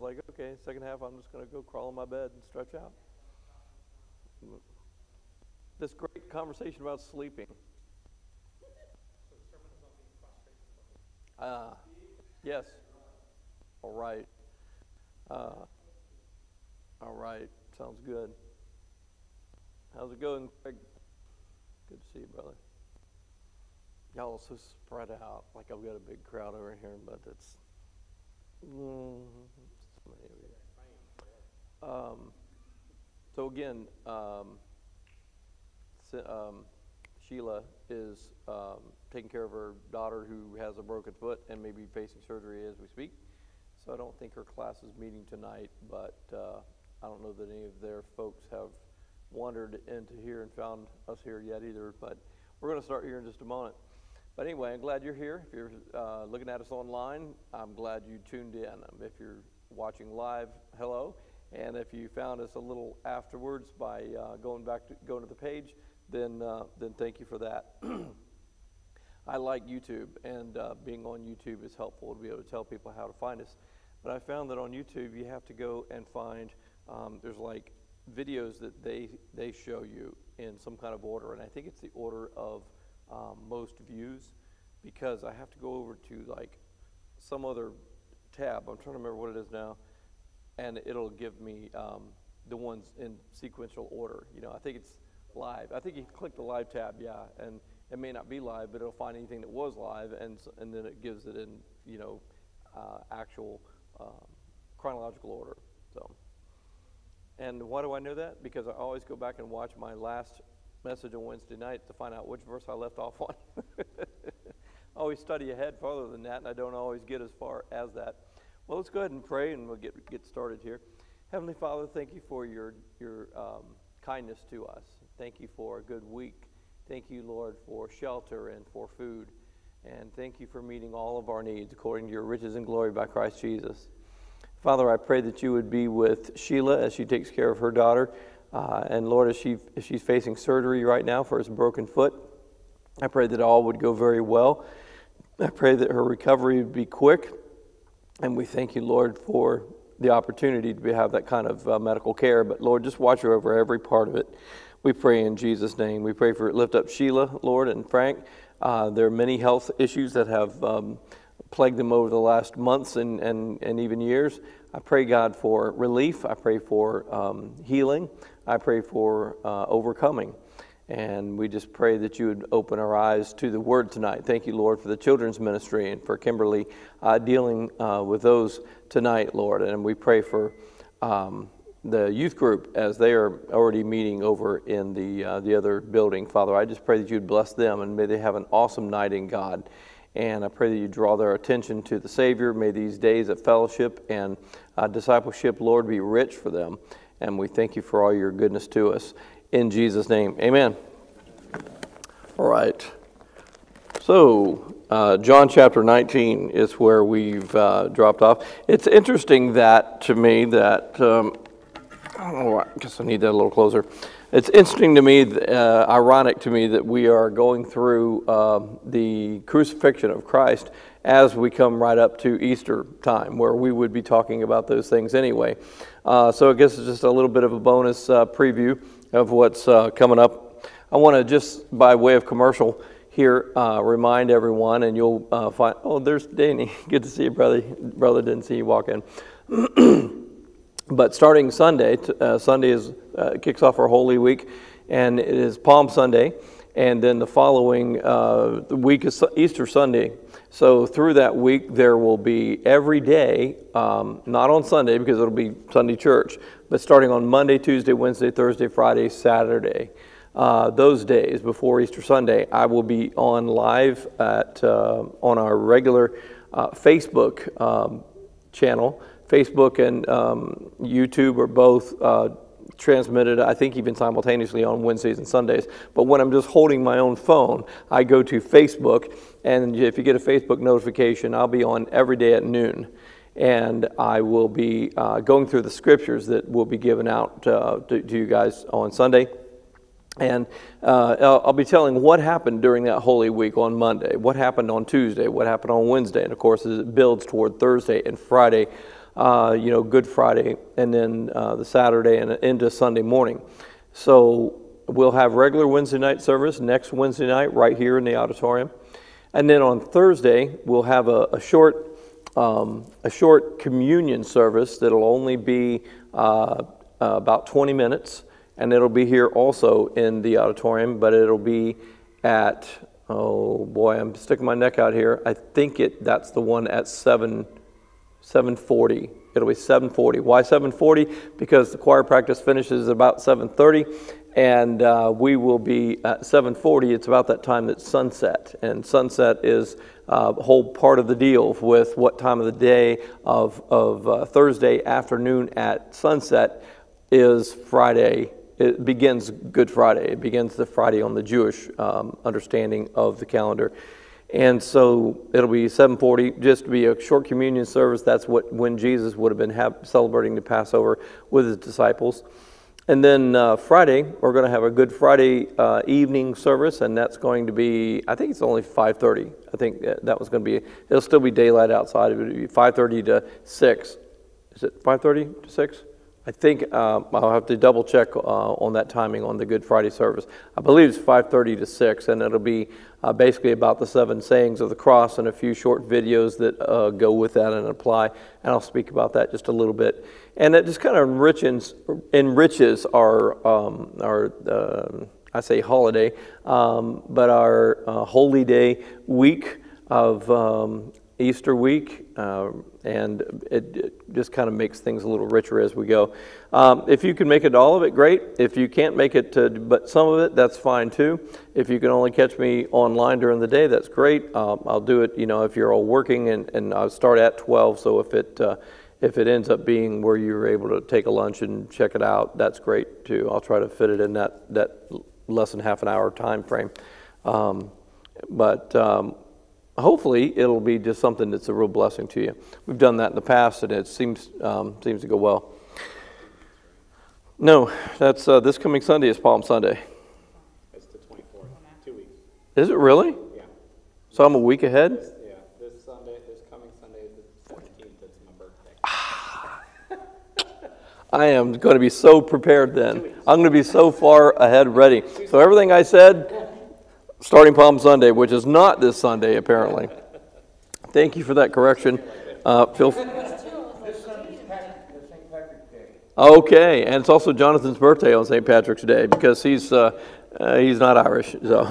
like, okay, second half, I'm just going to go crawl in my bed and stretch out. This great conversation about sleeping. Yes. All right. All right. Sounds good. How's it going, Craig? Good to see you, brother. Y'all are so spread out. Like I've got a big crowd over here, but it's so many of you. So again, Sheila is taking care of her daughter who has a broken foot and may be facing surgery as we speak. So I don't think her class is meeting tonight, but I don't know that any of their folks have wandered into here and found us here yet either, but we're going to start here in just a moment. But anyway, I'm glad you're here. If you're looking at us online, I'm glad you tuned in. If you're watching live, hello. And if you found us a little afterwards by going to the page, then thank you for that. I like YouTube, and being on YouTube is helpful to be able to tell people how to find us. But I found that on YouTube, you have to go and find, there's like videos that they show you in some kind of order, and I think it's the order of most views, because I have to go over to like some other tab. I'm trying to remember what it is now, and it'll give me the ones in sequential order. You know, I think it's live. I think you click the live tab, yeah, and it may not be live, but it'll find anything that was live, and then it gives it in, you know, actual chronological order. So, and why do I know that? Because I always go back and watch my last message on Wednesday night to find out which verse I left off on. I always study ahead farther than that, and I don't always get as far as that. Well, let's go ahead and pray, and we'll get started here. Heavenly Father, thank you for your kindness to us. Thank you for a good week. Thank you, Lord, for shelter and for food. And thank you for meeting all of our needs according to your riches and glory by Christ Jesus. Father, I pray that you would be with Sheila as she takes care of her daughter. And Lord, as she's facing surgery right now for his broken foot, I pray that all would go very well. I pray that her recovery would be quick. And we thank you, Lord, for the opportunity to have that kind of medical care. But Lord, just watch her over every part of it. We pray in Jesus' name. We pray for lift up Sheila, Lord, and Frank. There are many health issues that have plagued them over the last months and even years. I pray, God, for relief. I pray for healing. I pray for overcoming. And we just pray that you would open our eyes to the word tonight. Thank you, Lord, for the children's ministry and for Kimberly dealing with those tonight, Lord. And we pray for the youth group as they are already meeting over in the other building. Father, I just pray that you'd bless them, and may they have an awesome night in God. And I pray that you draw their attention to the Savior. May these days of fellowship and discipleship, Lord, be rich for them. And we thank you for all your goodness to us. In Jesus' name, amen. All right. So, John chapter 19 is where we've dropped off. It's interesting that, to me, that, I don't know, I guess I need that a little closer. It's interesting to me, ironic to me, that we are going through the crucifixion of Christ as we come right up to Easter time, where we would be talking about those things anyway. So I guess it's just a little bit of a bonus preview of what's coming up. I want to just, by way of commercial here, remind everyone, and you'll find, oh, there's Danny. Good to see you, brother. Brother, didn't see you walk in. But starting Sunday, Sunday is kicks off our Holy Week, and it is Palm Sunday, and then the following week is Easter Sunday. So through that week, there will be every day, not on Sunday because it'll be Sunday church, but starting on Monday, Tuesday, Wednesday, Thursday, Friday, Saturday. Those days before Easter Sunday, I will be on live on our regular Facebook channel. Facebook and YouTube are both transmitted, I think even simultaneously on Wednesdays and Sundays. But when I'm just holding my own phone, I go to Facebook, and if you get a Facebook notification, I'll be on every day at noon. And I will be going through the scriptures that will be given out to you guys on Sunday. And I'll be telling what happened during that Holy Week on Monday, what happened on Tuesday, what happened on Wednesday, and of course as it builds toward Thursday and Friday Good Friday, and then the Saturday and into Sunday morning. So we'll have regular Wednesday night service next Wednesday night right here in the auditorium. And then on Thursday, we'll have a short communion service that'll only be about 20 minutes, and it'll be here also in the auditorium, but it'll be at, oh boy, I'm sticking my neck out here. I think that's the one at 7:40. It'll be 7:40. Why 7:40? Because the choir practice finishes about 7:30, and we will be at 7:40. It's about that time that's sunset, and sunset is a whole part of the deal with what time of the day of Thursday afternoon at sunset is Friday. It begins Good Friday. It begins the Friday on the Jewish understanding of the calendar. And so it'll be 7:40, just to be a short communion service. That's when Jesus would have been celebrating the Passover with his disciples. And then Friday, we're going to have a Good Friday evening service, and that's going to be, I think it's only 5:30. I think that was going to be, it'll still be daylight outside. It would be 5:30 to 6. Is it 5:30 to 6? I think I'll have to double check on that timing on the Good Friday service. I believe it's 5:30 to 6, and it'll be basically about the 7 sayings of the cross and a few short videos that go with that and apply. And I'll speak about that just a little bit. And it just kind of enriches our I say holiday, but our holy day week of Easter week, and it just kind of makes things a little richer as we go. If you can make it to all of it, great. If you can't make it to but some of it, that's fine too. If you can only catch me online during the day, that's great. I'll do it, if you're all working, and I'll start at 12, so if it ends up being where you're able to take a lunch and check it out, that's great too. I'll try to fit it in that less than half an hour time frame. Hopefully it'll be just something that's a real blessing to you. We've done that in the past, and it seems to go well. No, that's this coming Sunday is Palm Sunday. It's the 24th, 2 weeks. Is it really? Yeah. So I'm a week ahead? This coming Sunday is the 17th. It's my birthday. I am going to be so prepared then. I'm going to be so far ahead ready. So everything I said, starting Palm Sunday, which is not this Sunday, apparently. Thank you for that correction. This Sunday is St. Patrick's Day. Okay, and it's also Jonathan's birthday on St. Patrick's Day because he's not Irish. So,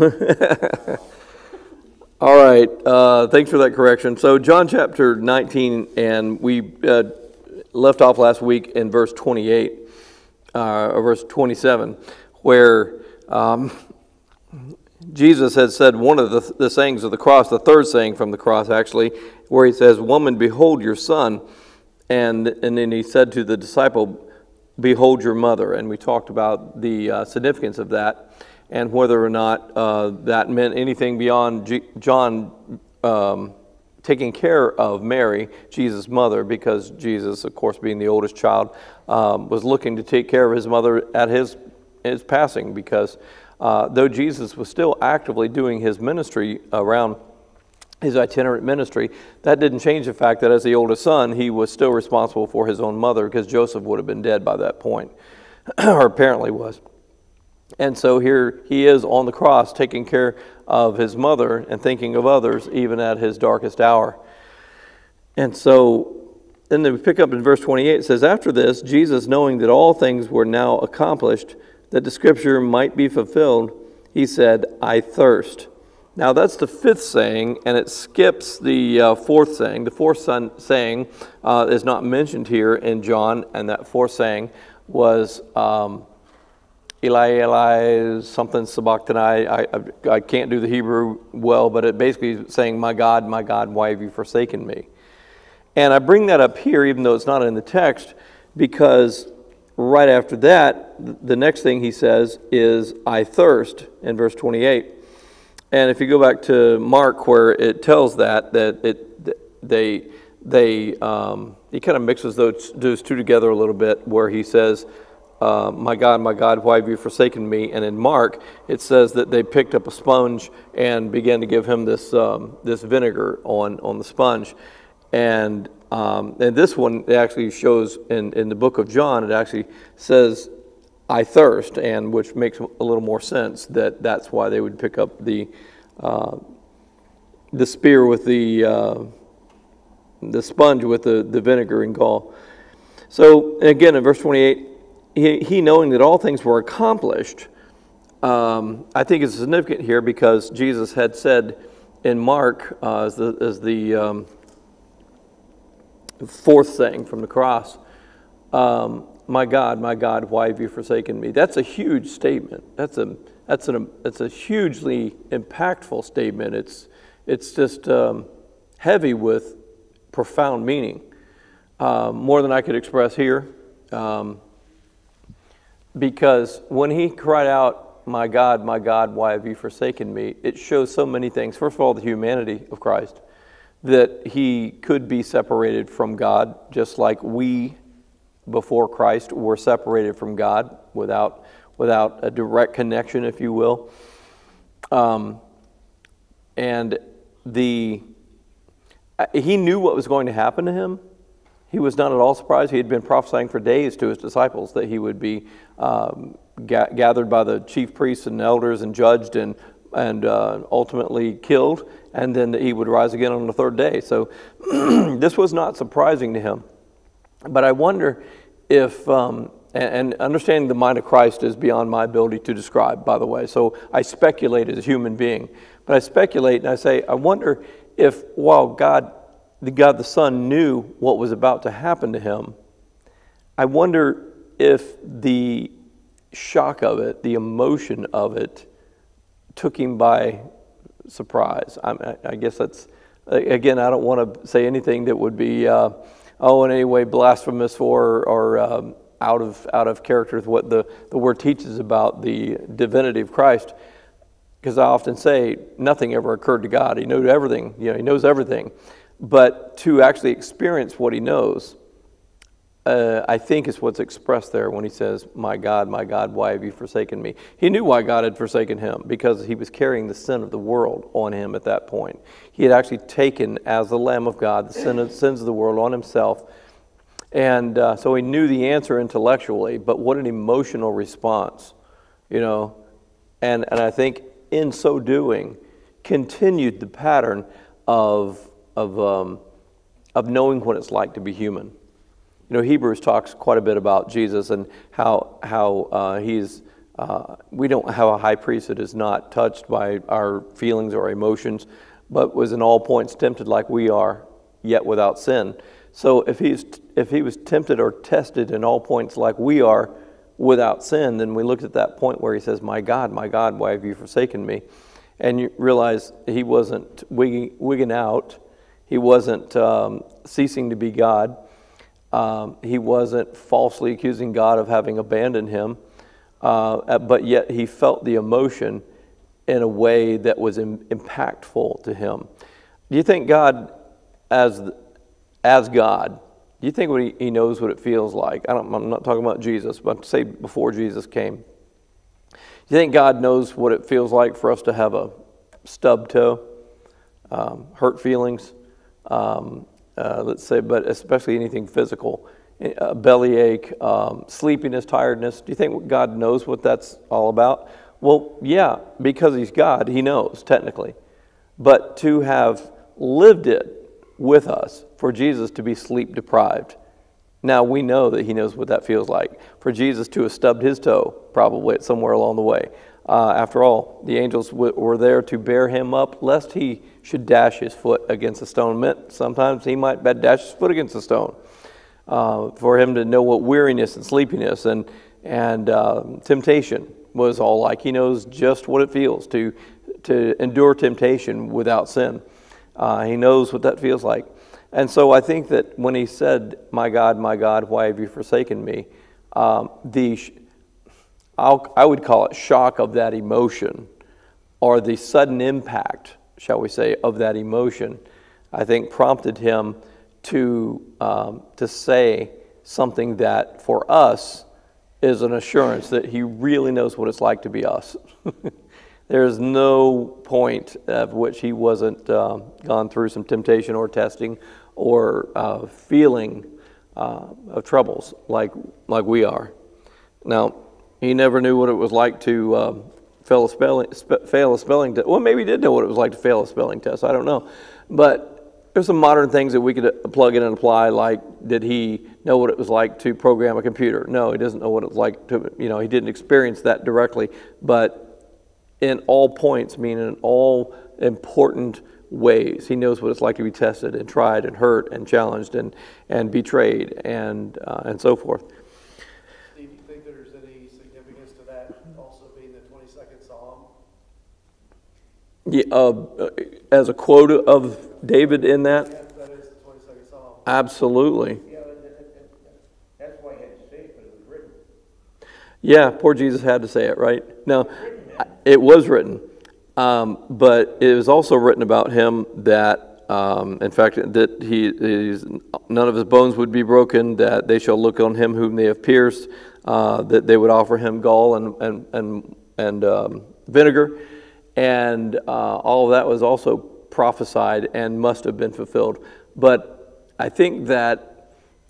all right. Thanks for that correction. So John chapter 19, and we left off last week in verse 28 or verse 27, where Jesus had said one of the sayings of the cross, the third saying from the cross actually, where he says, "Woman, behold your son," and then he said to the disciple, "Behold your mother." And we talked about the significance of that and whether or not that meant anything beyond John taking care of Mary, Jesus' mother, because Jesus, of course, being the oldest child, was looking to take care of his mother at his passing, because though Jesus was still actively doing his ministry around his itinerant ministry, that didn't change the fact that as the oldest son, he was still responsible for his own mother, because Joseph would have been dead by that point, or apparently was. And so here he is on the cross taking care of his mother and thinking of others even at his darkest hour. And so then we pick up in verse 28, it says, "After this, Jesus, knowing that all things were now accomplished, that the scripture might be fulfilled, he said, 'I thirst.'" Now that's the fifth saying, and it skips the fourth saying. The fourth saying is not mentioned here in John, and that fourth saying was Eli, Eli, something sabachthani. I can't do the Hebrew well, but it basically is saying, my God, why have you forsaken me?" And I bring that up here, even though it's not in the text, because right after that, the next thing he says is, "I thirst," in verse 28. And if you go back to Mark, where it tells he kind of mixes those two together a little bit, where he says, my God, why have you forsaken me?" And in Mark, it says that they picked up a sponge and began to give him this vinegar on the sponge. And And this one, it actually shows in the book of John, it actually says, I thirst, and which makes a little more sense that's why they would pick up the spear with the sponge with the vinegar and gall. So again, in verse 28, he knowing that all things were accomplished, I think it's significant here because Jesus had said in Mark as the fourth saying from the cross, my God, why have you forsaken me? That's a huge statement. That's a hugely impactful statement. It's just heavy with profound meaning, more than I could express here. Because when he cried out, my God, why have you forsaken me? It shows so many things. First of all, the humanity of Christ, that he could be separated from God, just like we before Christ were separated from God without a direct connection, if you will. And he knew what was going to happen to him. He was not at all surprised. He had been prophesying for days to his disciples that he would be gathered by the chief priests and elders and judged and ultimately killed, and then that he would rise again on the third day. So this was not surprising to him. But I wonder if, and understanding the mind of Christ is beyond my ability to describe, by the way. So I speculate as a human being. But I speculate and I say, I wonder if while God the Son knew what was about to happen to him, I wonder if the shock of it, the emotion of it, took him by surprise. I guess that's, again, I don't want to say anything that would be, in any way blasphemous or out of character with what the Word teaches about the divinity of Christ. Because I often say nothing ever occurred to God. He knew everything. He knows everything. But to actually experience what he knows, I think is what's expressed there when he says, my God, why have you forsaken me? He knew why God had forsaken him, because he was carrying the sin of the world on him at that point. He had actually taken, as the Lamb of God, the sins of the world on himself. And so he knew the answer intellectually, but what an emotional response, And I think in so doing, continued the pattern of knowing what it's like to be human. Hebrews talks quite a bit about Jesus and how he's. We don't have a high priest that is not touched by our feelings or emotions, but was in all points tempted like we are, yet without sin. So if he was tempted or tested in all points like we are, without sin, then we looked at that point where he says, my God, why have you forsaken me? And you realize he wasn't wigging out. He wasn't ceasing to be God. He wasn't falsely accusing God of having abandoned him. But yet he felt the emotion in a way that was impactful to him. Do you think God, as God, do you think he knows what it feels like? I'm not talking about Jesus, but say before Jesus came. Do you think God knows what it feels like for us to have a stubbed toe, hurt feelings, let's say, but especially anything physical, a bellyache, sleepiness, tiredness? Do you think God knows what that's all about? Well, yeah, because he's God, he knows, technically. But to have lived it with us, for Jesus to be sleep deprived, now we know that he knows what that feels like. For Jesus to have stubbed his toe, probably somewhere along the way. After all, the angels were there to bear him up, lest he should dash his foot against a stone. Sometimes he might dash his foot against a stone. For him to know what weariness and sleepiness and temptation was all like. He knows just what it feels to endure temptation without sin. He knows what that feels like. And so I think that when he said, my God, why have you forsaken me? I would call it shock of that emotion, or the sudden impact, shall we say, of that emotion, I think prompted him to say something that for us is an assurance that he really knows what it's like to be us. There's no point of which he wasn't gone through some temptation or testing feeling of troubles like we are. Now, he never knew what it was like to fail a spelling test. Well, maybe he did know what it was like to fail a spelling test. I don't know. But there's some modern things that we could plug in and apply, like, did he know what it was like to program a computer? No, he doesn't know what it was like to, he didn't experience that directly. But in all points, meaning in all important ways, he knows what it's like to be tested and tried and hurt and challenged and betrayed and so forth. Steve, do you think there's any significance to that also being the 22nd Psalm? Yeah, as a quote of David in that? Yeah, that is the 22nd Psalm. Absolutely. Yeah, that's why he had to say it, but it was written. Yeah, poor Jesus had to say it, right? No, it was written. But it was also written about him that, in fact, that he's none of his bones would be broken, that they shall look on him whom they have pierced, that they would offer him gall and vinegar. And all of that was also prophesied and must have been fulfilled. But I think that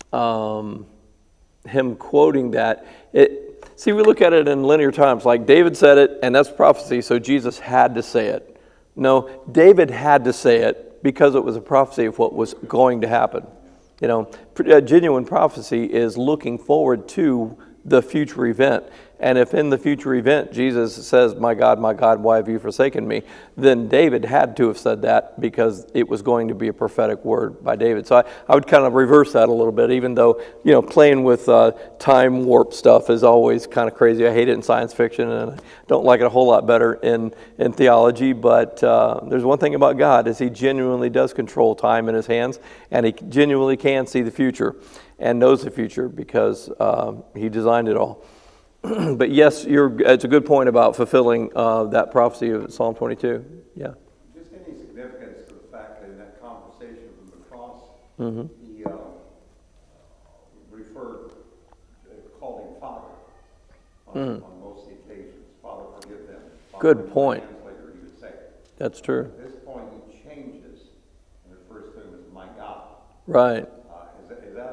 him quoting that, see, we look at it in linear times, like David said it, and that's prophecy, so Jesus had to say it. No, David had to say it because it was a prophecy of what was going to happen. Genuine prophecy is looking forward to the future event. And if in the future event Jesus says, my God, why have you forsaken me?" then David had to have said that because it was going to be a prophetic word by David. So I would kind of reverse that a little bit, even though, playing with time warp stuff is always kind of crazy. I hate it in science fiction, and I don't like it a whole lot better in theology. But there's one thing about God, is he genuinely does control time in his hands, and he genuinely can see the future and knows the future because he designed it all. But yes, it's a good point about fulfilling that prophecy of Psalm 22. Yeah. Just any significance to the fact that in that conversation from the cross, he called him Father on most occasions. Father, forgive them. Father, Good point. Translator, he would say. That's true. At this point, he changes and refers to him as my God. Right. Is that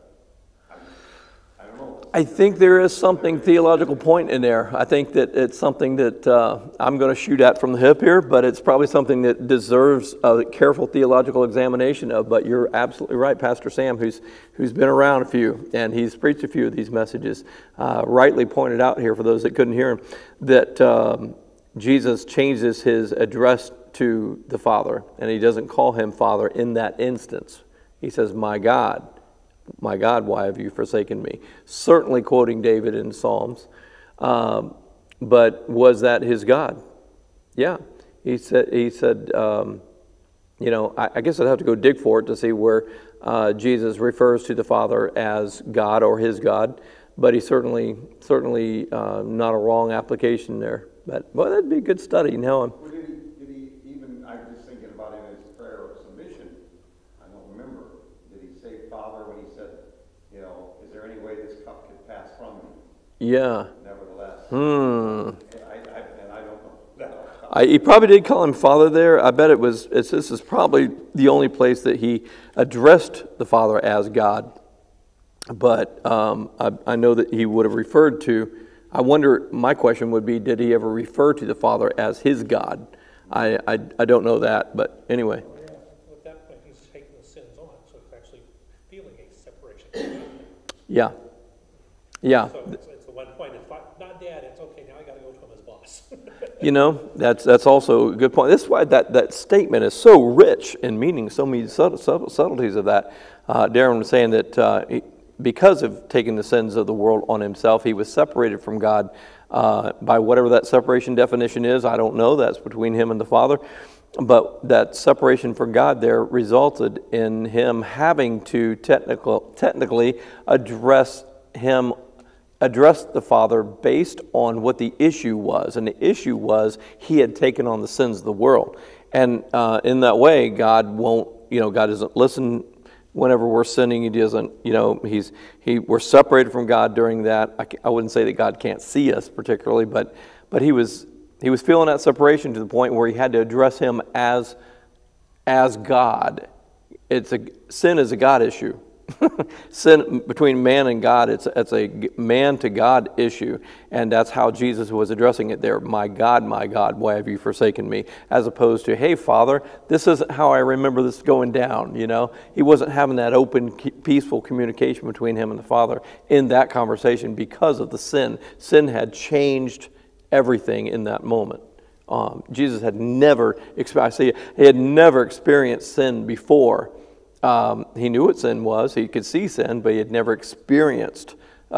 I don't know. I think there is something theological point in there. I think that it's something that I'm going to shoot at from the hip here, but it's probably something that deserves a careful theological examination of. But you're absolutely right, Pastor Sam, who's been around a few, and he's preached a few of these messages, rightly pointed out here for those that couldn't hear him, that Jesus changes his address to the Father, and he doesn't call him Father in that instance. He says, my God, why have you forsaken me?" Certainly quoting David in Psalms. But was that his God? Yeah. He said, I guess I'd have to go dig for it to see where Jesus refers to the Father as God or his God. But he certainly not a wrong application there. But, boy, that'd be a good study. Now Well, did he even, I'm just thinking about in his prayer of submission, I don't remember, did he say Father when he said, is there any way this cup could pass from me? Yeah. Nevertheless. And I don't know. He probably did call him Father there. I bet this is probably the only place that he addressed the Father as God. But I know that he would have referred to, I wonder, my question would be, did he ever refer to the Father as his God? I don't know that, but anyway. At that point, he's taking the sins on, so he's actually feeling a separation. Yeah. Yeah. So it's the one point, it's not Dad, it's okay, now I got to go to him as boss. That's also a good point. That's why that statement is so rich in meaning, so many subtleties of that. Darren was saying that because of taking the sins of the world on himself, he was separated from God by whatever that separation definition is. I don't know. That's between him and the Father. But that separation from God there resulted in him having to technically address the Father based on what the issue was. And the issue was he had taken on the sins of the world. And in that way, God doesn't listen whenever we're sinning. He doesn't, we're separated from God during that. I wouldn't say that God can't see us particularly, but he was feeling that separation to the point where he had to address him as God. sin is a God issue. Sin between man and God, it's a man to God issue, and that's how Jesus was addressing it there. My God, why have you forsaken me? As opposed to, hey, Father, this isn't how I remember this going down. He wasn't having that open, peaceful communication between him and the Father in that conversation because of the sin. Sin had changed everything in that moment. Jesus had never experienced sin before. He knew what sin was. He could see sin, but he had never experienced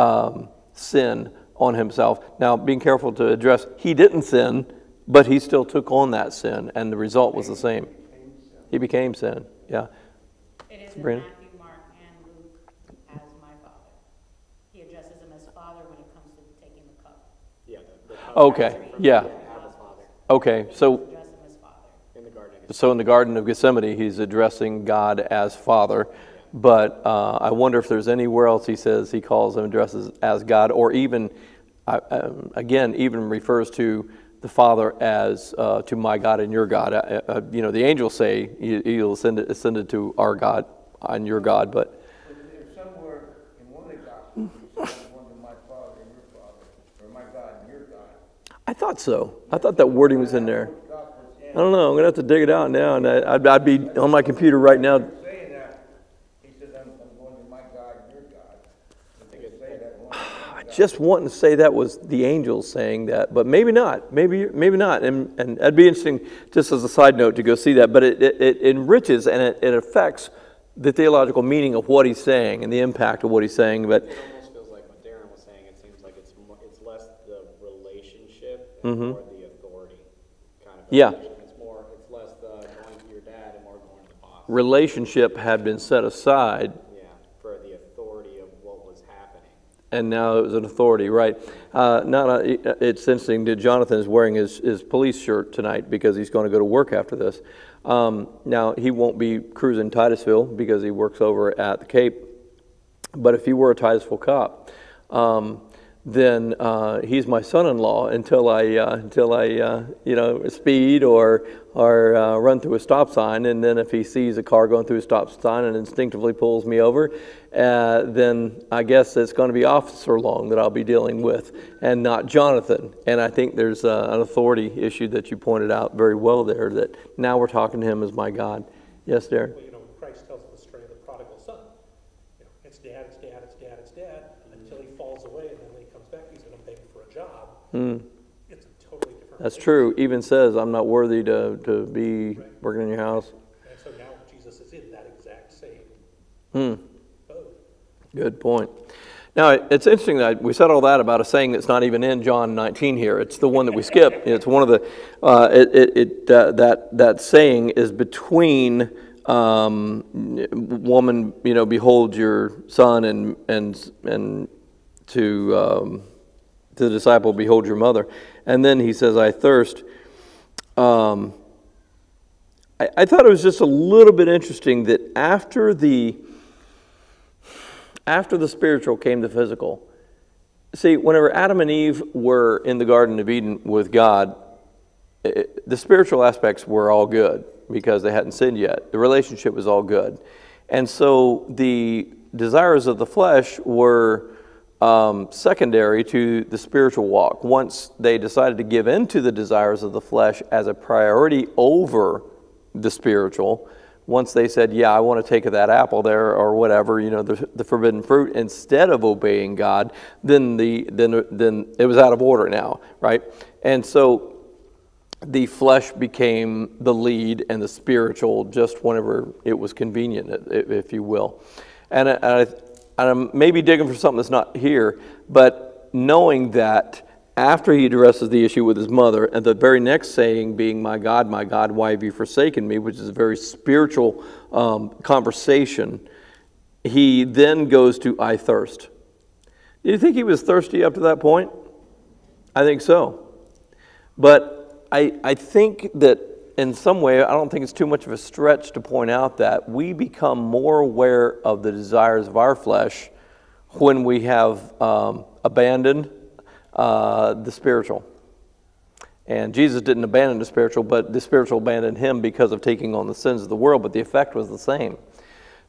sin on himself. Now, being careful to address, he didn't sin, but he still took on that sin, and the result was the same. He became sin. Yeah. It is Sabrina? in Matthew, Mark, and Luke as my Father. He addresses him as Father when it comes to taking the cup. Yeah. Okay. Yeah. Abba Father Okay. So. Address him as Father. in the garden. So in the Garden of Gethsemane, he's addressing God as Father, but I wonder if there's anywhere else he calls him, addresses as God, or even, again, even refers to the Father as to my God and your God. The angels say he'll ascended to our God and your God, but There's somewhere in one of the Gospels, he says one to my Father and your Father, or my God and your God. I thought so. I thought that wording was in there. I don't know. I'm gonna have to dig it out now, and I'd be on my computer right now. Saying that, he says, I'm going to my God and your God. I think it's say that one. Just wanting to say that was the angels saying that, but maybe not. Maybe not. And that'd be interesting, just as a side note, to go see that. But it enriches and it affects the theological meaning of what he's saying and the impact of what he's saying. But It almost feels like what Darren was saying. It seems like it's less the relationship and more the authority kind of. Yeah. It's less the going to your dad and more going to the boss. relationship had been set aside, Yeah, for the authority of what was happening. and now it was an authority, right? It's interesting that Jonathan is wearing his police shirt tonight because he's going to go to work after this. Now, he won't be cruising Titusville because he works over at the Cape, but if he were a Titusville cop, then he's my son-in-law until I speed or run through a stop sign, and then if he sees a car going through a stop sign and instinctively pulls me over, then I guess it's going to be Officer Long that I'll be dealing with, and not Jonathan. And I think there's an authority issue that you pointed out very well there, that now we're talking to him as my God. Yes, Derek? Well, Christ tells the story of the prodigal son. It's dad, it's dad, it's dad, it's dad, until he falls away, and then when he comes back, he's going to beg for a job. It's a totally different. That's true. Even says, I'm not worthy to be working in your house. And so now Jesus is in that exact same boat. Good point. Now, it's interesting that we said all that about a saying that's not even in John 19 here. It's the one that we skip. It's one of the, that saying is between woman, behold your son, and to the disciple, behold your mother. And then he says, I thirst. I thought it was just a little bit interesting that after the spiritual came the physical. See, whenever Adam and Eve were in the Garden of Eden with God, the spiritual aspects were all good because they hadn't sinned yet. The relationship was all good. And so the desires of the flesh were secondary to the spiritual walk. Once they decided to give in to the desires of the flesh as a priority over the spiritual, once they said, yeah, I want to take that apple there or whatever, the forbidden fruit, instead of obeying God, then it was out of order now, right? And so the flesh became the lead and the spiritual just whenever it was convenient, if you will. And I'm maybe digging for something that's not here, but knowing that after he addresses the issue with his mother, and the very next saying being, my God, why have you forsaken me?" which is a very spiritual conversation, he then goes to, "I thirst." Do you think he was thirsty up to that point? I think so. But I think that in some way, I don't think it's too much of a stretch to point out that we become more aware of the desires of our flesh when we have abandoned the spiritual. And Jesus didn't abandon the spiritual, but the spiritual abandoned him because of taking on the sins of the world, but the effect was the same.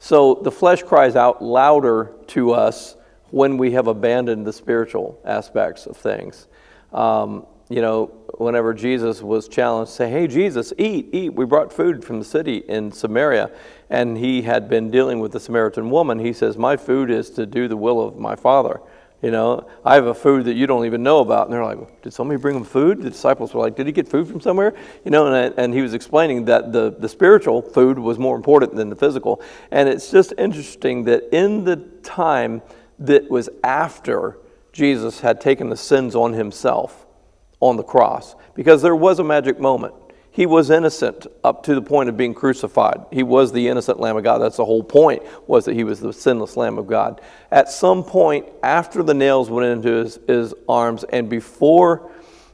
So the flesh cries out louder to us when we have abandoned the spiritual aspects of things. You know, whenever Jesus was challenged, say, hey, Jesus, eat, eat. We brought food from the city in Samaria, and he had been dealing with the Samaritan woman. He says, my food is to do the will of my Father. You know, I have a food that you don't even know about. And they're like, did somebody bring him food? The disciples were like, did he get food from somewhere? You know, and he was explaining that the spiritual food was more important than the physical. And it's just interesting that in the time that was after Jesus had taken the sins on himself on the cross, because there was a magic moment. He was innocent up to the point of being crucified. He was the innocent Lamb of God. That's the whole point, was that he was the sinless Lamb of God. At some point, after the nails went into his arms, and before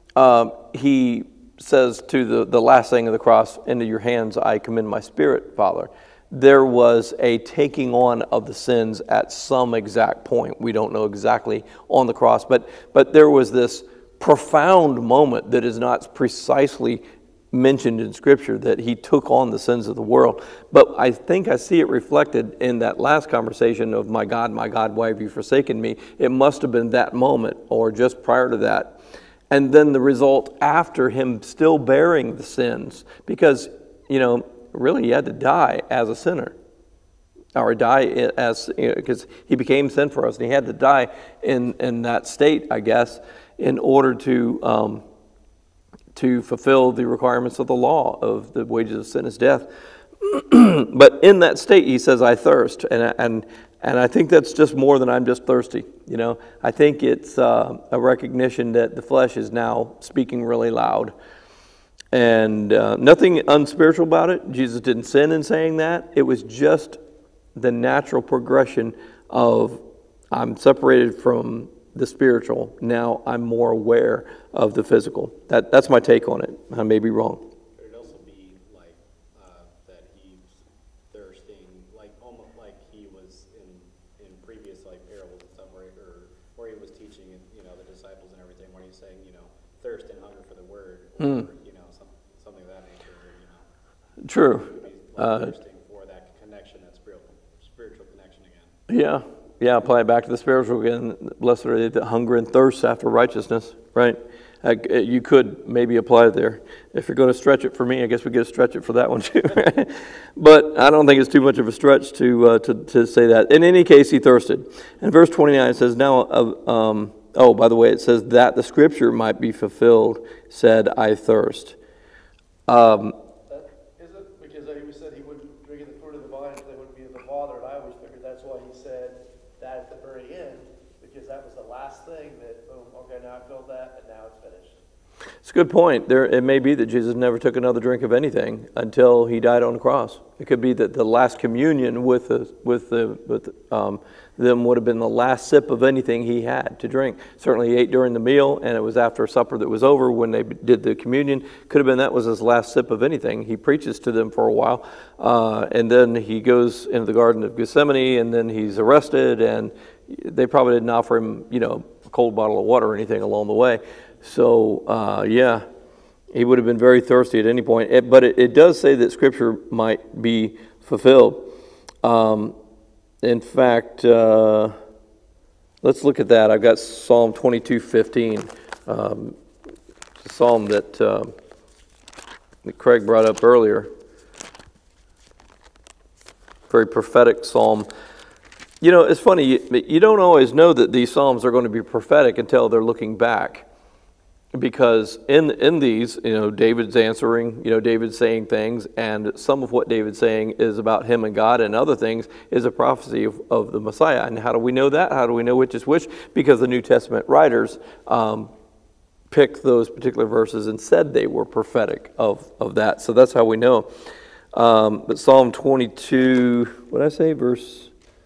he says to the last thing of the cross, into your hands I commend my spirit, Father, there was a taking on of the sins at some exact point. We don't know exactly on the cross, but there was this profound moment that is not precisely mentioned in Scripture, that he took on the sins of the world. But I think I see it reflected in that last conversation of, my God, why have you forsaken me? It must have been that moment, or just prior to that. And then the result after him still bearing the sins, because, you know, really he had to die as a sinner, or die as, you know, because he became sin for us, and he had to die in that state, I guess, in order to fulfill the requirements of the law of the wages of sin is death. But in that state, he says, I thirst. And I think that's just more than I'm just thirsty. You know, I think it's a recognition that the flesh is now speaking really loud. And nothing unspiritual about it. Jesus didn't sin in saying that. It was just the natural progression of, I'm separated from the spiritual, now I'm more aware of the physical. That's my take on it. I may be wrong. Could it also be like that he's thirsting, like almost like he was in previous like parables and stuff, where he was teaching, you know, the disciples and everything, where he's saying, you know, thirst and hunger for the word, or you know, something of that nature. You know, True. thirsting for that connection, that spiritual connection again. Yeah. Yeah, apply it back to the spiritual again. Blessed are they that hunger and thirst after righteousness, right? You could maybe apply it there. If you're going to stretch it for me, I guess we could stretch it for that one too. But I don't think it's too much of a stretch to say that. In any case, he thirsted. And verse 29 it says, now, oh, by the way, it says that the scripture might be fulfilled, said, I thirst. Is it because he said he wouldn't drink of the fruit of the vine if they wouldn't be of the Father, and I always figured that's why he said that at the very end, because that was the last thing that, boom, okay, now I filled that, and now it's finished. It's a good point. It may be that Jesus never took another drink of anything until he died on the cross. It could be that the last communion with them would have been the last sip of anything he had to drink. Certainly he ate during the meal, and it was after supper that was over when they did the communion. Could have been that was his last sip of anything. He preaches to them for a while, and then he goes into the Garden of Gethsemane, and then he's arrested, and they probably didn't offer him, you know, a cold bottle of water or anything along the way. So, yeah, he would have been very thirsty at any point. But it does say that Scripture might be fulfilled. In fact, let's look at that. I've got Psalm 22:15, a psalm that Craig brought up earlier. Very prophetic psalm. You know, it's funny, you don't always know that these psalms are going to be prophetic until they're looking back. Because in these, you know, David's answering, you know, David's saying things, and some of what David's saying is about him and God, and other things is a prophecy of the Messiah. And how do we know that? How do we know which is which? Because the New Testament writers picked those particular verses and said they were prophetic of that. So that's how we know. But Psalm 22, what did I say? Verse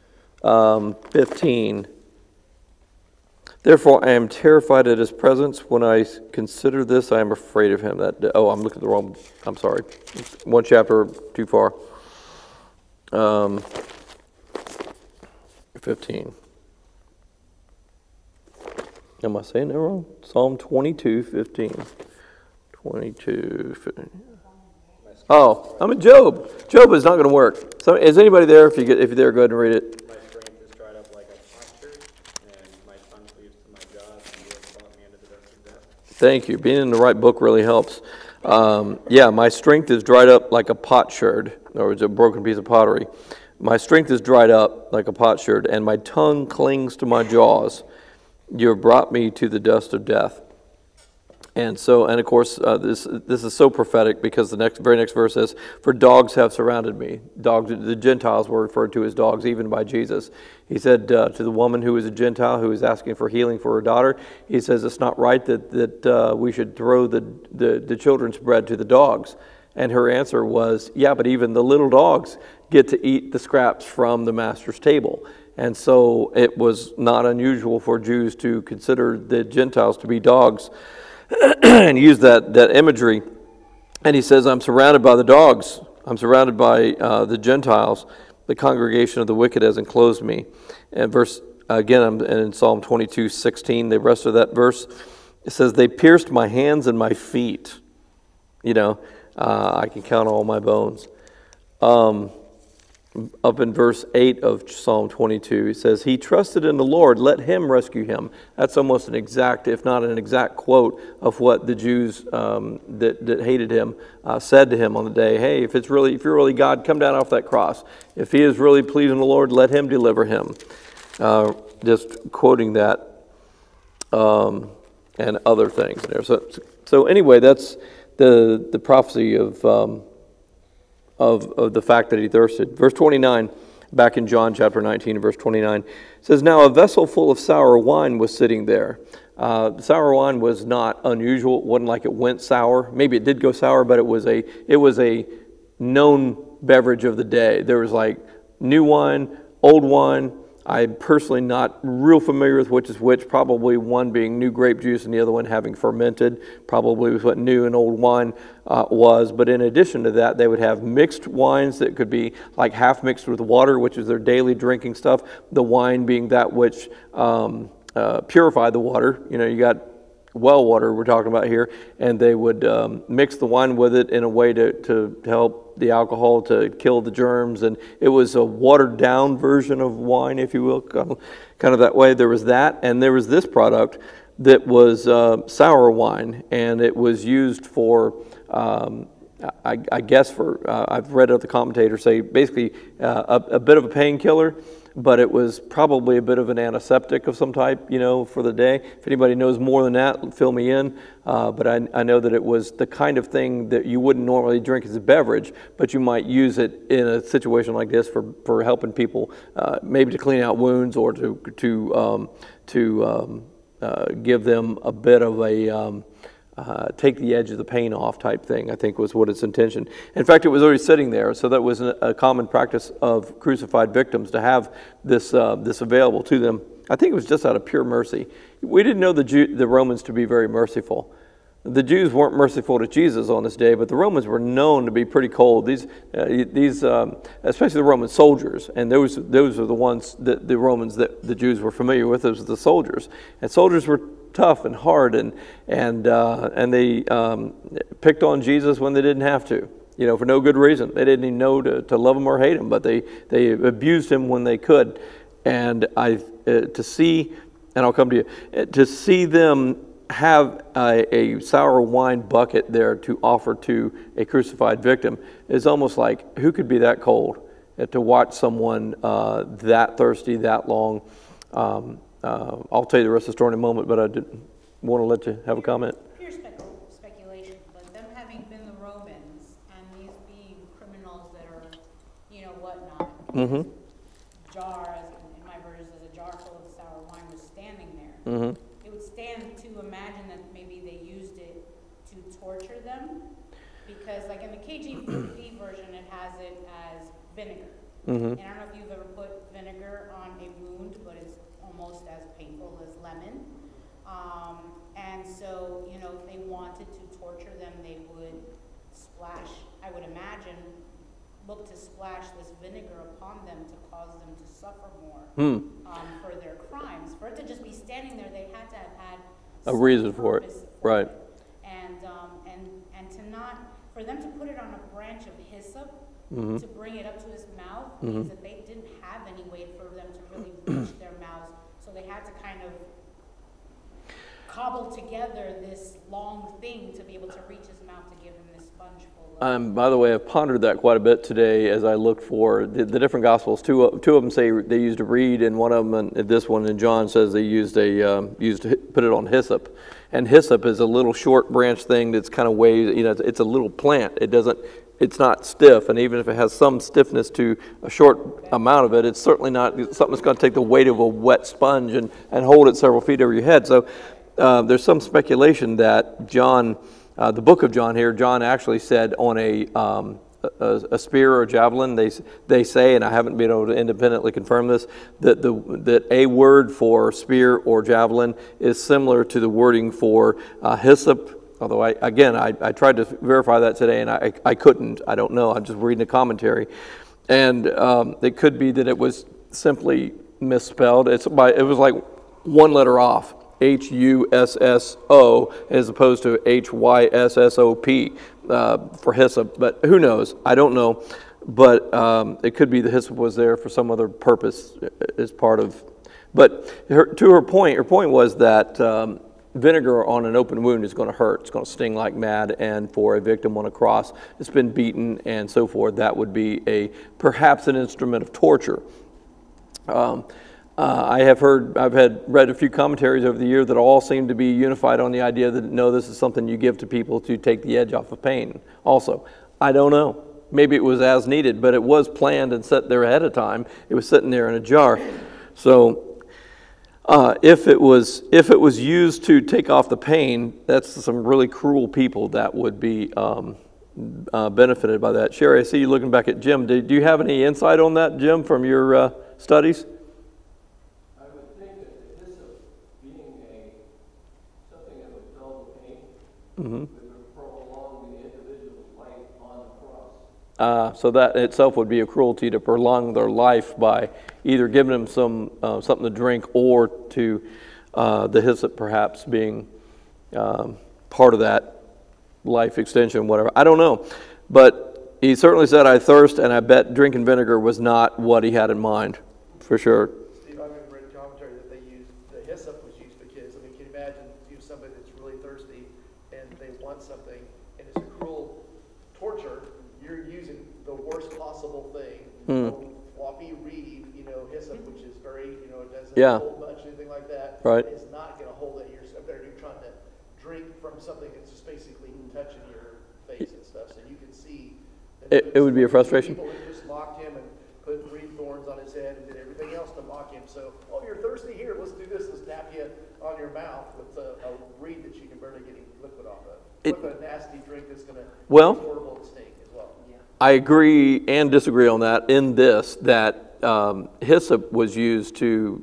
15. Therefore, I am terrified at his presence. When I consider this, I am afraid of him. I'm looking at the wrong, I'm sorry. One chapter too far. 15. Am I saying that wrong? Psalm 22:15. 22:15. My Oh, I'm in Job. Job is not going to work. So, is anybody there? If you're there, go ahead and read it. My strength is dried up like a potsherd, and my tongue cleaves to my jaws, and you have brought me into the dust of death. Thank you. Being in the right book really helps. Yeah, my strength is dried up like a potsherd, in other words, a broken piece of pottery. My strength is dried up like a potsherd, and my tongue clings to my jaws. You have brought me to the dust of death. And so, and of course, this is so prophetic because the very next verse says, "For dogs have surrounded me." Dogs, the Gentiles were referred to as dogs, even by Jesus. He said to the woman who was a Gentile who was asking for healing for her daughter, he says, "It's not right that we should throw the children's bread to the dogs." And her answer was, "Yeah, but even the little dogs get to eat the scraps from the master's table." And so it was not unusual for Jews to consider the Gentiles to be dogs and use that imagery. And he says, "I'm surrounded by the dogs. I'm surrounded by the Gentiles. The congregation of the wicked has enclosed me." And I'm in Psalm 22:16, the rest of that verse, it says, "They pierced my hands and my feet." I can count all my bones. Up in verse 8 of Psalm 22, it says, "He trusted in the Lord, let him rescue him." That's almost an exact, if not an exact quote of what the Jews that hated him said to him on the day. Hey, if you're really God, come down off that cross. If he is really pleasing the Lord, let him deliver him. Just quoting that and other things there. So anyway, that's the prophecy of the fact that he thirsted. Verse 29, back in John chapter 19, verse 29, says, "Now a vessel full of sour wine was sitting there." Sour wine was not unusual. It wasn't like it went sour. Maybe it did go sour, but it was a known beverage of the day. There was like new wine, old wine. I'm personally not real familiar with which is which, probably one being new grape juice and the other one having fermented, probably was what new and old wine was. But in addition to that, they would have mixed wines that could be like half mixed with water, which is their daily drinking stuff, the wine being that which purified the water. You got well water we're talking about here, and they would mix the wine with it in a way to help the alcohol to kill the germs, and it was a watered down version of wine, if you will, kind of that way. There was that, and there was this product that was sour wine, and it was used for I guess I've read other commentators say basically a bit of a painkiller, but it was probably a bit of an antiseptic of some type, for the day. If anybody knows more than that, fill me in. But I know that it was the kind of thing that you wouldn't normally drink as a beverage, but you might use it in a situation like this for helping people, maybe to clean out wounds or to give them a bit of a take the edge of the pain off type thing, I think was what its intention. In fact, it was already sitting there, so that was a common practice of crucified victims to have this available to them. I think it was just out of pure mercy. We didn't know the Romans to be very merciful. The Jews weren't merciful to Jesus on this day, but the Romans were known to be pretty cold. These especially the Roman soldiers, and those are the ones that the Romans that the Jews were familiar with. Those were the soldiers, and soldiers were tough and hard, and they picked on Jesus when they didn't have to, for no good reason. They didn't even know to love him or hate him, but they abused him when they could. And to see, and I'll come to you, to see them have a sour wine bucket there to offer to a crucified victim is almost like, who could be that cold to watch someone that thirsty that long? I'll tell you the rest of the story in a moment, but I didn't want to let you have a comment. Pure speculation, but them having been the Romans and these being criminals that are, whatnot, Mm-hmm. jar, as in my version, as a jar full of sour wine was standing there. Mm-hmm. It would stand to imagine that maybe they used it to torture them, because like in the KJV version, it has it as vinegar. Mm-hmm. And I don't know if you've ever put vinegar on a wound, but it's almost as painful as lemon. And so, if they wanted to torture them, they would splash, I would imagine, look to splash this vinegar upon them to cause them to suffer more for their crimes. For it to just be standing there, they had to have had A reason for it, right. And to not, for them to put it on a branch of hyssop, Mm-hmm. to bring it up to his mouth, means that they didn't have any way for them to really reach their mouths. So they had to kind of cobble together this long thing to be able to reach his mouth to give him this sponge full of. By the way, I've pondered that quite a bit today as I looked for the different Gospels. Two of them say they used a reed, and one of them, and this one in John, says they put it on hyssop. And hyssop is a little short branch thing that's kind of wavy. It's a little plant. It's not stiff, and even if it has some stiffness to a short amount of it, it's certainly not something that's going to take the weight of a wet sponge and hold it several feet over your head. So there's some speculation that John, the book of John here, John actually said on a spear or a javelin, they say, and I haven't been able to independently confirm this, that a word for spear or javelin is similar to the wording for hyssop. Although I tried to verify that today, and I couldn't. I don't know. I'm just reading a commentary, and it could be that it was simply misspelled. It was like one letter off, Husso, as opposed to Hyssop for hyssop. But who knows? I don't know. But it could be the hyssop was there for some other purpose as part of. But her point was that. Vinegar on an open wound is going to hurt. It's going to sting like mad, and for a victim on a cross that's been beaten and so forth, that would be perhaps an instrument of torture. I've read a few commentaries over the year that all seem to be unified on the idea that no, this is something you give to people to take the edge off of pain. Also, I don't know. Maybe it was as needed, but it was planned and set there ahead of time. It was sitting there in a jar. So. If it was used to take off the pain, that's some really cruel people that would be benefited by that. Sherry, I see you looking back at Jim. Do you have any insight on that, Jim, from your studies? I would think that the hyssop being something that would dull the pain would prolong the individual's life on the cross. So that itself would be a cruelty to prolong their life by either giving them something to drink or to the hyssop perhaps being part of that life extension, whatever. I don't know. But he certainly said, I thirst, and I bet drinking vinegar was not what he had in mind, for sure. Steve, I've read commentary that they used, the hyssop was used because, can you imagine somebody that's really thirsty and they want something, and it's a cruel torture, you're using the worst possible thing, floppy reed, hyssop, which is very, it doesn't hold much, anything like that. Right. It's not going to hold it. You're trying to drink from something that's just basically touching your face and stuff, so you can see. It would be a frustration. People just mocked him and put reed thorns on his head and did everything else to mock him. So, you're thirsty? Here, let's do this. Let's tap you on your mouth with a reed that you can barely get any liquid off of. With a nasty drink that's going to be horrible and stink as well. Yeah. I agree and disagree on that in this, that hyssop was used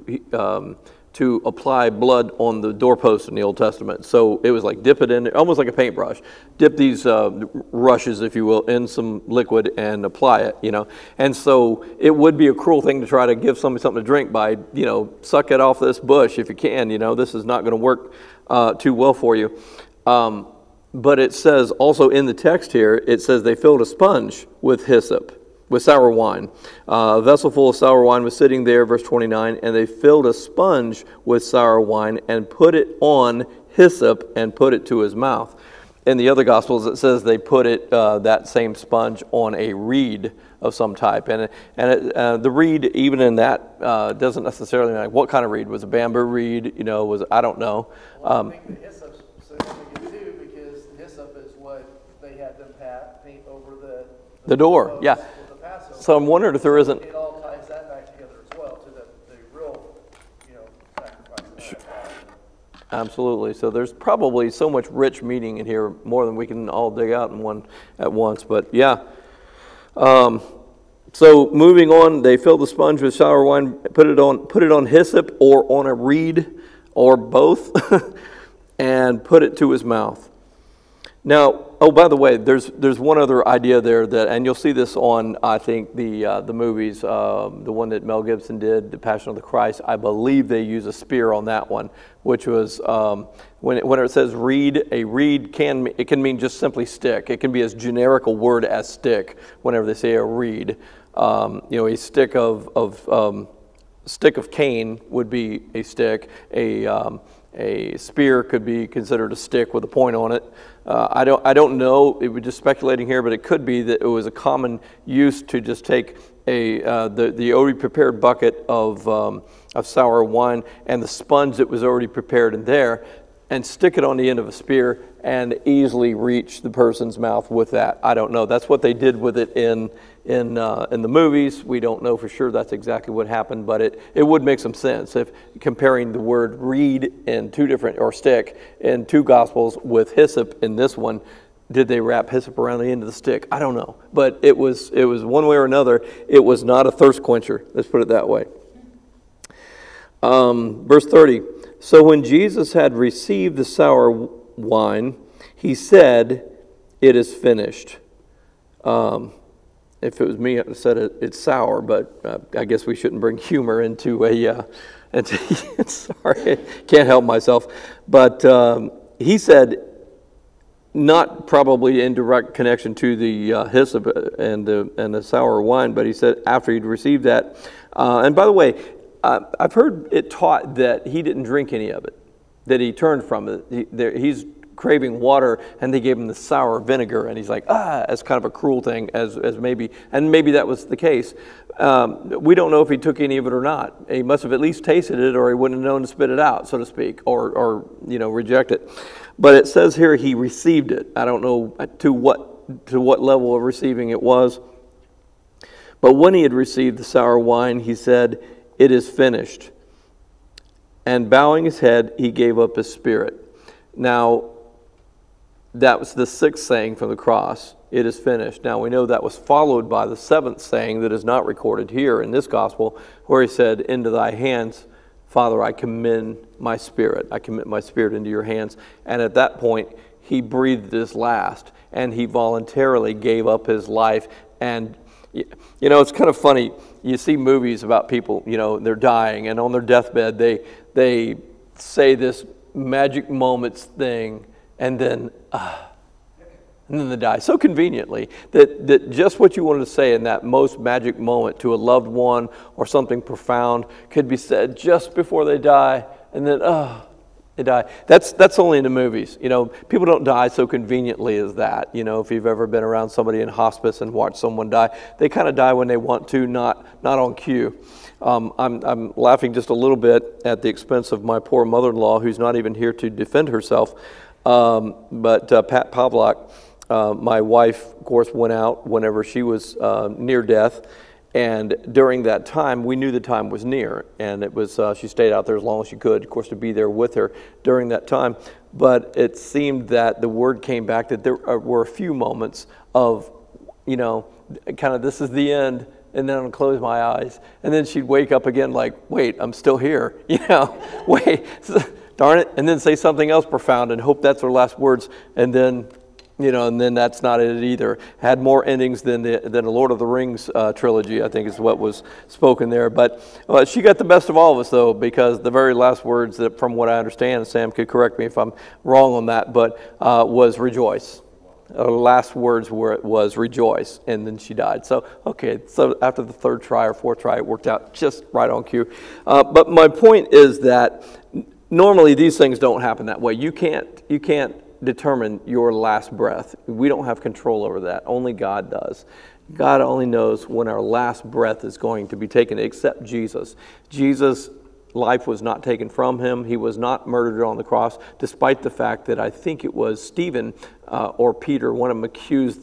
to apply blood on the doorpost in the Old Testament. So it was like dip it in, almost like a paintbrush. Dip these rushes, if you will, in some liquid and apply it, And so it would be a cruel thing to try to give somebody something to drink by, suck it off this bush if you can, this is not going to work too well for you. But it says also in the text here, it says they filled a sponge with hyssop, with sour wine. A vessel full of sour wine was sitting there, verse 29, and they filled a sponge with sour wine and put it on hyssop and put it to his mouth. In the other Gospels, it says they put that same sponge on a reed of some type. And the reed, even in that, doesn't necessarily matter what kind of reed. Was it bamboo reed? I don't know. I think the hyssop's significant too, because the hyssop is what they had them paint over the door, yeah. So I'm wondering if there isn't. It all ties that back together as well to the real, sacrifice. Absolutely. So there's probably so much rich meaning in here, more than we can all dig out in one at once. But yeah. So moving on, they filled the sponge with sour wine, put it on hyssop or on a reed or both, and put it to his mouth. Now, oh, by the way, there's one other idea there that, and you'll see this on, I think, the movies, the one that Mel Gibson did, The Passion of the Christ. I believe they use a spear on that one, which was when it says reed, a reed can mean just simply stick. It can be as generic a word as stick. Whenever they say a reed, a stick of cane would be a stick. A spear could be considered a stick with a point on it. I don't know. We're just speculating here, but it could be that it was a common use to just take the already prepared bucket of sour wine and the sponge that was already prepared in there, and stick it on the end of a spear and easily reach the person's mouth with that. I don't know. That's what they did with it in the movies. We don't know for sure that's exactly what happened, but it would make some sense if comparing the word reed in stick in two gospels with hyssop in this one. Did they wrap hyssop around the end of the stick? I don't know, but it was one way or another. It was not a thirst quencher. Let's put it that way. Verse 30. So when Jesus had received the sour wine, he said, "It is finished." If it was me, I'd have said it's sour, but I guess we shouldn't bring humor into sorry, can't help myself. But he said, not probably in direct connection to the hyssop and the sour wine, but he said after he'd received that. And by the way, I've heard it taught that he didn't drink any of it, that he turned from it. He's craving water, and they gave him the sour vinegar, and he's like, as kind of a cruel thing, as maybe that was the case. We don't know if he took any of it or not. He must have at least tasted it, or he wouldn't have known to spit it out, so to speak, or reject it. But it says here he received it. I don't know to what level of receiving it was. But when he had received the sour wine, he said, "It is finished." And bowing his head, he gave up his spirit. Now, that was the sixth saying from the cross, "It is finished." Now, we know that was followed by the seventh saying that is not recorded here in this gospel, where he said, "Into thy hands, Father, I commend my spirit. I commit my spirit into your hands." And at that point, he breathed his last, and he voluntarily gave up his life. And, it's kind of funny. You see movies about people, they're dying, and on their deathbed, they say this magic moments thing, and then they die so conveniently that just what you wanted to say in that most magic moment to a loved one or something profound could be said just before they die, and then they die. That's only in the movies. People don't die so conveniently as that. If you've ever been around somebody in hospice and watched someone die, they kind of die when they want to, not on cue. I'm laughing just a little bit at the expense of my poor mother-in-law, who's not even here to defend herself. But Pat Pavlak, my wife, of course, went out whenever she was near death. And during that time, we knew the time was near. And it was she stayed out there as long as she could, of course, to be there with her during that time. But it seemed that the word came back that there were a few moments of, kind of this is the end. And then I'd close my eyes. And then she'd wake up again like, wait, I'm still here. Wait, darn it. And then say something else profound and hope that's her last words. And then, and then that's not it either. Had more endings than the Lord of the Rings trilogy, I think is what was spoken there. But she got the best of all of us, though, because the very last words, that, from what I understand, Sam could correct me if I'm wrong on that, but was rejoice. Her last words was rejoice, and then she died. So after the third try or fourth try, it worked out just right on cue. But my point is that normally these things don't happen that way. You can't determine your last breath. We don't have control over that. Only God does. God only knows when our last breath is going to be taken, except Jesus. Jesus' life was not taken from him. He was not murdered on the cross, despite the fact that I think it was Stephen or Peter, one of them, accused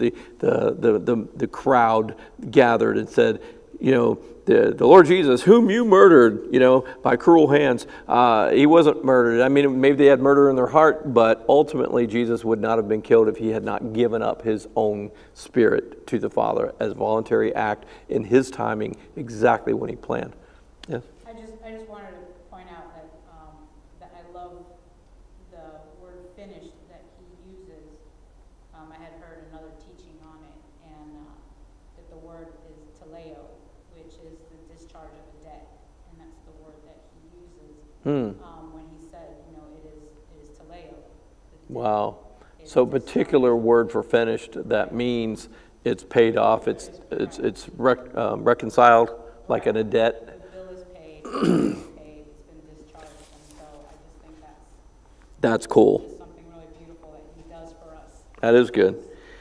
the crowd gathered and said, the Lord Jesus, whom you murdered, by cruel hands, he wasn't murdered. I mean, maybe they had murder in their heart, but ultimately Jesus would not have been killed if he had not given up his own spirit to the Father as a voluntary act in his timing, exactly when he planned. Yes? I just wanted to point out that I love the word finished that he uses I had heard another teaching on it, and that the word is teleo, which is the discharge of a debt, and that's the word that he uses when he said, it is teleo. Wow. So particular word for finished, that means it's paid off, it's reconciled like in a debt. The bill is paid, it's been discharged, and so I just think That's cool. just something really beautiful that he does for us. That is good.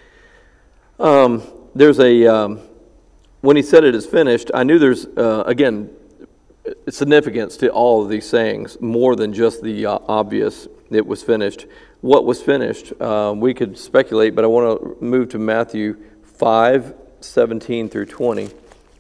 There's when he said it is finished, I knew there's, again, significance to all of these sayings, more than just the obvious, it was finished. What was finished? We could speculate, but I want to move to Matthew 5:17 through 20.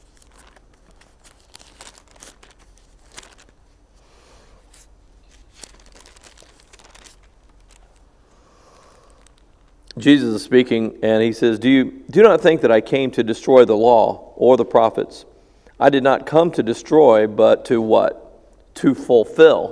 Jesus is speaking, and he says, do not think that I came to destroy the law or the prophets. I did not come to destroy, but to what? To fulfill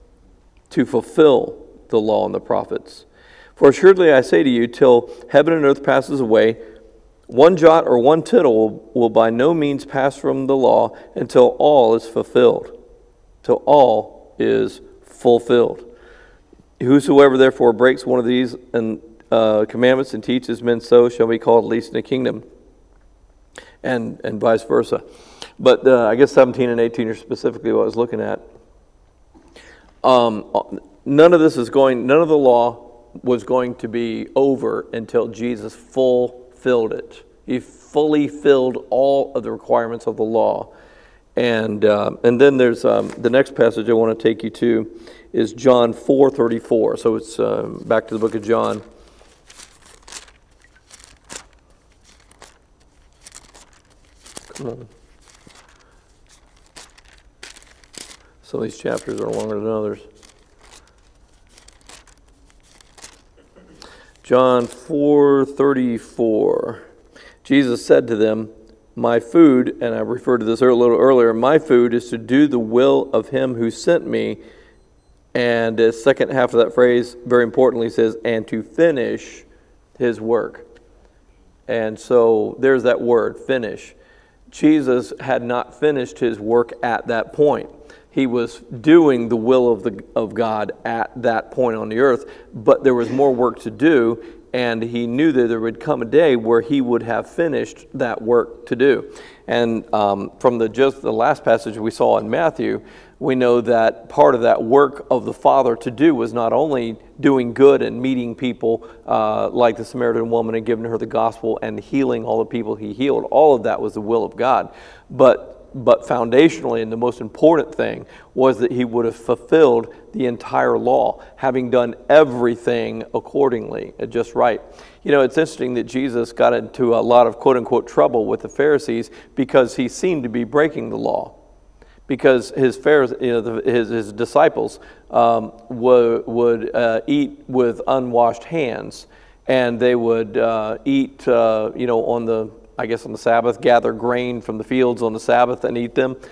the law and the prophets. For assuredly I say to you, till heaven and earth passes away, one jot or one tittle will by no means pass from the law until all is fulfilled. Till all is fulfilled. Whosoever therefore breaks one of these commandments and teaches men so shall be called least in the kingdom, and vice versa. But I guess 17 and 18 are specifically what I was looking at. None of the law was going to be over until Jesus fulfilled it. He fully filled all of the requirements of the law. And then there's the next passage I want to take you to is John 4:34. So it's back to the book of John. Come on. Some of these chapters are longer than others. John 4:34. Jesus said to them, my food, and I referred to this a little earlier, my food is to do the will of him who sent me. And the second half of that phrase, very importantly, says, and to finish his work. And so there's that word, finish. Jesus had not finished his work at that point. He was doing the will of God at that point on the earth, but there was more work to do, and he knew that there would come a day where he would have finished that work to do. And from just the last passage we saw in Matthew, we know that part of that work of the Father to do was not only doing good and meeting people like the Samaritan woman and giving her the gospel and healing all the people he healed. All of that was the will of God. But foundationally, and the most important thing, was that he would have fulfilled the entire law, having done everything accordingly, just right. It's interesting that Jesus got into a lot of quote-unquote trouble with the Pharisees because he seemed to be breaking the law. Because his disciples would eat with unwashed hands, and they would eat, on the Sabbath, gather grain from the fields on the Sabbath and eat them.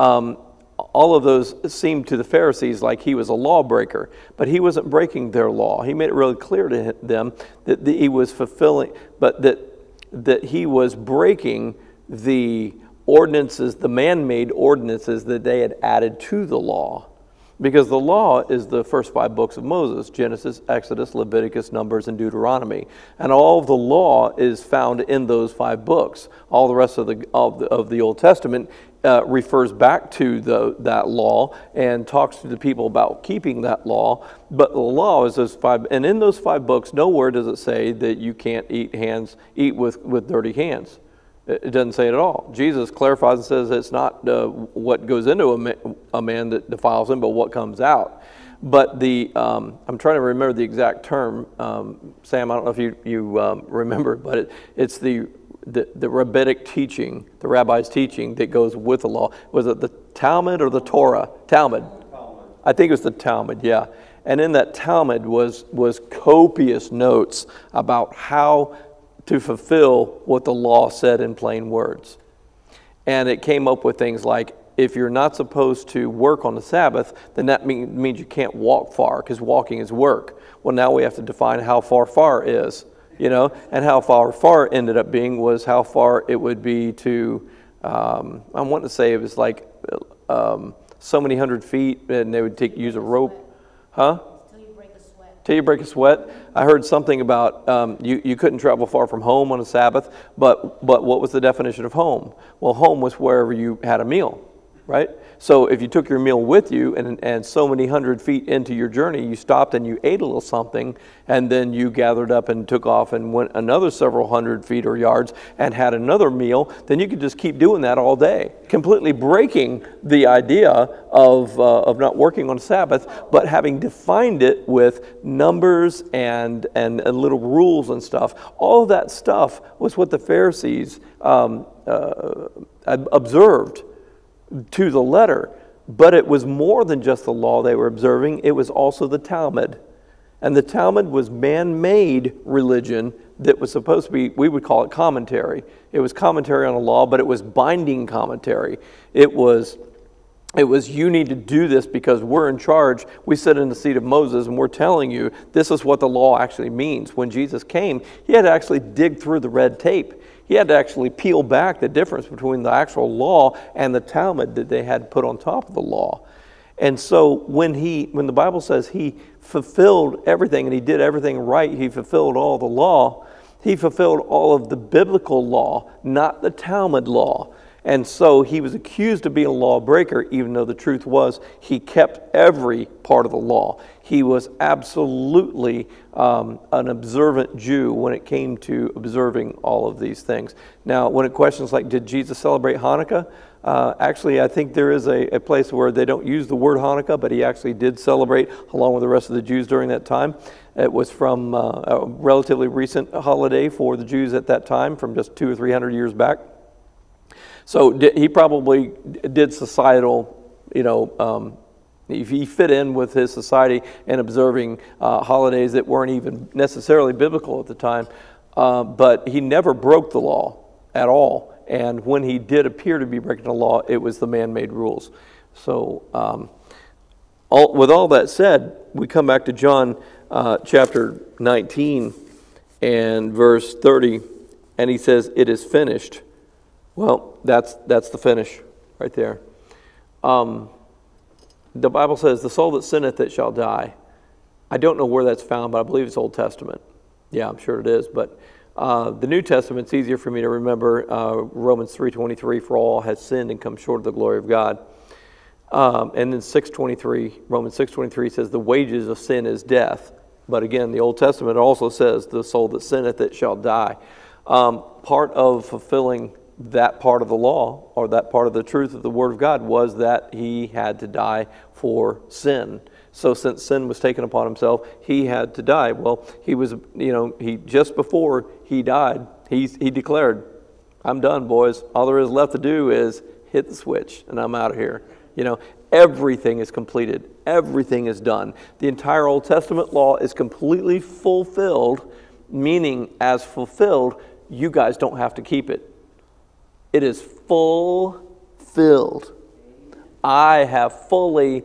All of those seemed to the Pharisees like he was a lawbreaker, but he wasn't breaking their law. He made it really clear to them that he was fulfilling, but that he was breaking the ordinances, the man-made ordinances that they had added to the law. Because the law is the first 5 books of Moses, Genesis, Exodus, Leviticus, Numbers, and Deuteronomy. And all of the law is found in those 5 books. All the rest of the Old Testament refers back to that law and talks to the people about keeping that law. But the law is those 5, and in those 5 books, nowhere does it say that you can't eat with dirty hands. It doesn't say it at all. Jesus clarifies and says it's not what goes into a man that defiles him, but what comes out. But I'm trying to remember the exact term. Sam, I don't know if you remember, but it's the rabbinic teaching, the rabbi's teaching that goes with the law. Was it the Talmud or the Torah? Talmud. I think it was the Talmud, yeah. And in that Talmud was copious notes about how to fulfill what the law said in plain words. And it came up with things like, if you're not supposed to work on the Sabbath, then that means you can't walk far, because walking is work. Well, now we have to define how far is. you know, and how far it ended up being was how far it would be to, I want to say it was like so many 100 feet, and they would use a rope. Huh? Till you break a sweat. Till you break a sweat. I heard something about you couldn't travel far from home on a Sabbath, but what was the definition of home? Well, home was wherever you had a meal, right? So if you took your meal with you and so many 100 feet into your journey, you stopped and you ate a little something, and then you gathered up and took off and went another several 100 feet or yards and had another meal, then you could just keep doing that all day, completely breaking the idea of not working on Sabbath, but having defined it with numbers and little rules and stuff. All of that stuff was what the Pharisees observed to the letter, but it was more than just the law they were observing. It was also the Talmud, and the Talmud was man-made religion that was supposed to be, we would call it commentary. It was commentary on the law, but it was binding commentary. It was you need to do this because we're in charge. We sit in the seat of Moses and we're telling you this is what the law actually means. When Jesus came, he had to actually dig through the red tape. He had to actually peel back the difference between the actual law and the Talmud that they had put on top of the law. And so when the Bible says he fulfilled everything and he did everything right, he fulfilled all the law, he fulfilled all of the biblical law, not the Talmud law. And so he was accused of being a lawbreaker, even though the truth was he kept every part of the law. He was absolutely an observant Jew when it came to observing all of these things. Now, when it questions like, did Jesus celebrate Hanukkah? Actually, I think there is a place where they don't use the word Hanukkah, but he actually did celebrate along with the rest of the Jews during that time. It was from a relatively recent holiday for the Jews at that time, from just 200 or 300 years back. So he probably did societal, he fit in with his society and observing holidays that weren't even necessarily biblical at the time, but he never broke the law at all. And when he did appear to be breaking the law, it was the man-made rules. So with all that said, we come back to John chapter 19 and verse 30, and he says, "It is finished." Well, that's the finish right there. The Bible says, "The soul that sinneth, it shall die." I don't know where that's found, but I believe it's Old Testament. Yeah, I'm sure it is. But the New Testament's easier for me to remember. Romans 3:23, "For all has sinned and come short of the glory of God." And then Romans 6:23 says, "The wages of sin is death." But again, the Old Testament also says, "The soul that sinneth, it shall die." Part of fulfilling that part of the law, or that part of the truth of the Word of God, was that he had to die for sin. So since sin was taken upon himself, he had to die. Well, he was, just before he died, he declared, "I'm done, boys. All there is left to do is hit the switch, and I'm out of here." Everything is completed. Everything is done. The entire Old Testament law is completely fulfilled, meaning as fulfilled, you guys don't have to keep it. It is fulfilled. I have fully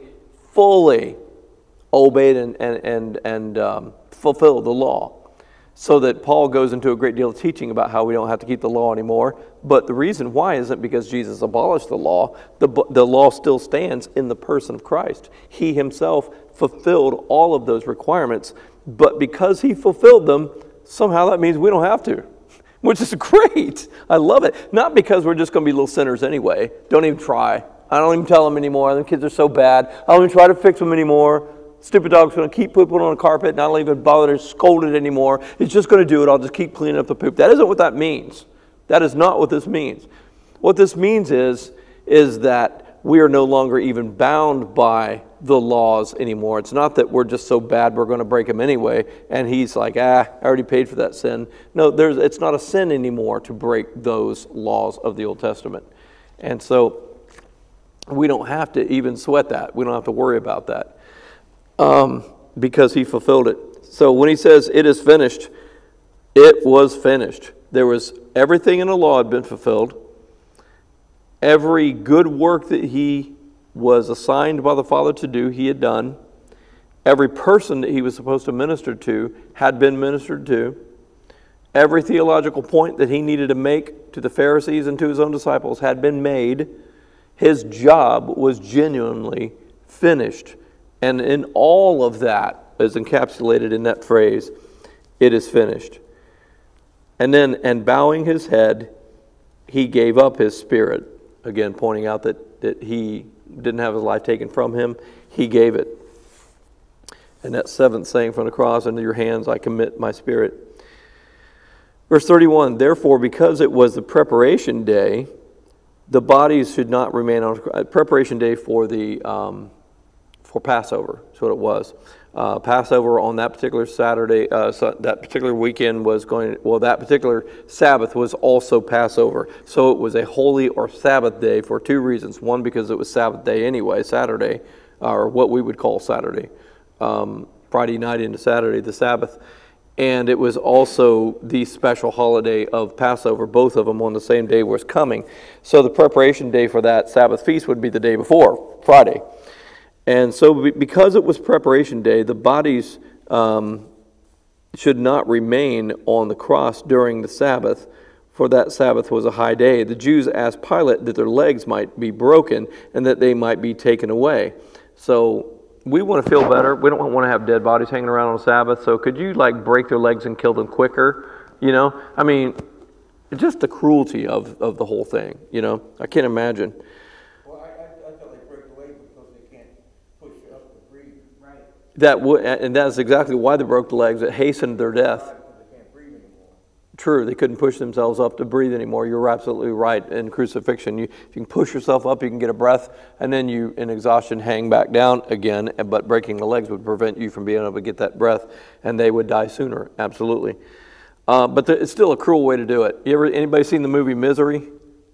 obeyed and fulfilled the law. So that Paul goes into a great deal of teaching about how we don't have to keep the law anymore. But the reason why isn't because Jesus abolished the law. The law still stands in the person of Christ. He himself fulfilled all of those requirements. But because he fulfilled them, somehow that means we don't have to. Which is great. I love it. Not because we're just going to be little sinners anyway. Don't even try. I don't even tell them anymore. Them kids are so bad. I don't even try to fix them anymore. Stupid dog's going to keep pooping on the carpet, and I don't even bother to scold it anymore. It's just going to do it. I'll just keep cleaning up the poop. That isn't what that means. That is not what this means. What this means is that we are no longer even bound by the laws anymore. It's not that we're just so bad we're going to break them anyway, and he's like, I already paid for that sin. No, it's not a sin anymore to break those laws of the Old Testament. And so we don't have to even sweat that. We don't have to worry about that because he fulfilled it. So when he says it is finished, it was finished. There was everything in the law had been fulfilled. Every good work that he was assigned by the Father to do, he had done. Every person that he was supposed to minister to had been ministered to. Every theological point that he needed to make to the Pharisees and to his own disciples had been made. His job was genuinely finished. And in all of that is encapsulated in that phrase, it is finished. And then, and bowing his head, he gave up his spirit. Again, pointing out that he didn't have his life taken from him. He gave it. And that seventh saying from the cross, into your hands I commit my spirit. Verse 31, therefore, because it was the preparation day, the bodies should not remain on preparation day for the for Passover. That's what it was. Passover on that particular Saturday, that particular weekend was that particular Sabbath was also Passover. So it was a holy or Sabbath day for two reasons. One, because it was Sabbath day anyway, Saturday, or what we would call Saturday. Friday night into Saturday, the Sabbath. And it was also the special holiday of Passover. Both of them on the same day was coming. So the preparation day for that Sabbath feast would be the day before, Friday. And so because it was preparation day, the bodies should not remain on the cross during the Sabbath, for that Sabbath was a high day. The Jews asked Pilate that their legs might be broken and that they might be taken away. So we want to feel better. We don't want to have dead bodies hanging around on Sabbath. So could you break their legs and kill them quicker? I mean, just the cruelty of the whole thing. I can't imagine. Well, I thought they break the leg because they can't push up to breathe. Right. And that's exactly why they broke the legs. It hastened their death. They can't breathe anymore. True, they couldn't push themselves up to breathe anymore. You're absolutely right. In crucifixion, if you can push yourself up, you can get a breath, and then you, in exhaustion, hang back down again. But breaking the legs would prevent you from being able to get that breath, and they would die sooner. Absolutely. But it's still a cruel way to do it. Anybody seen the movie Misery?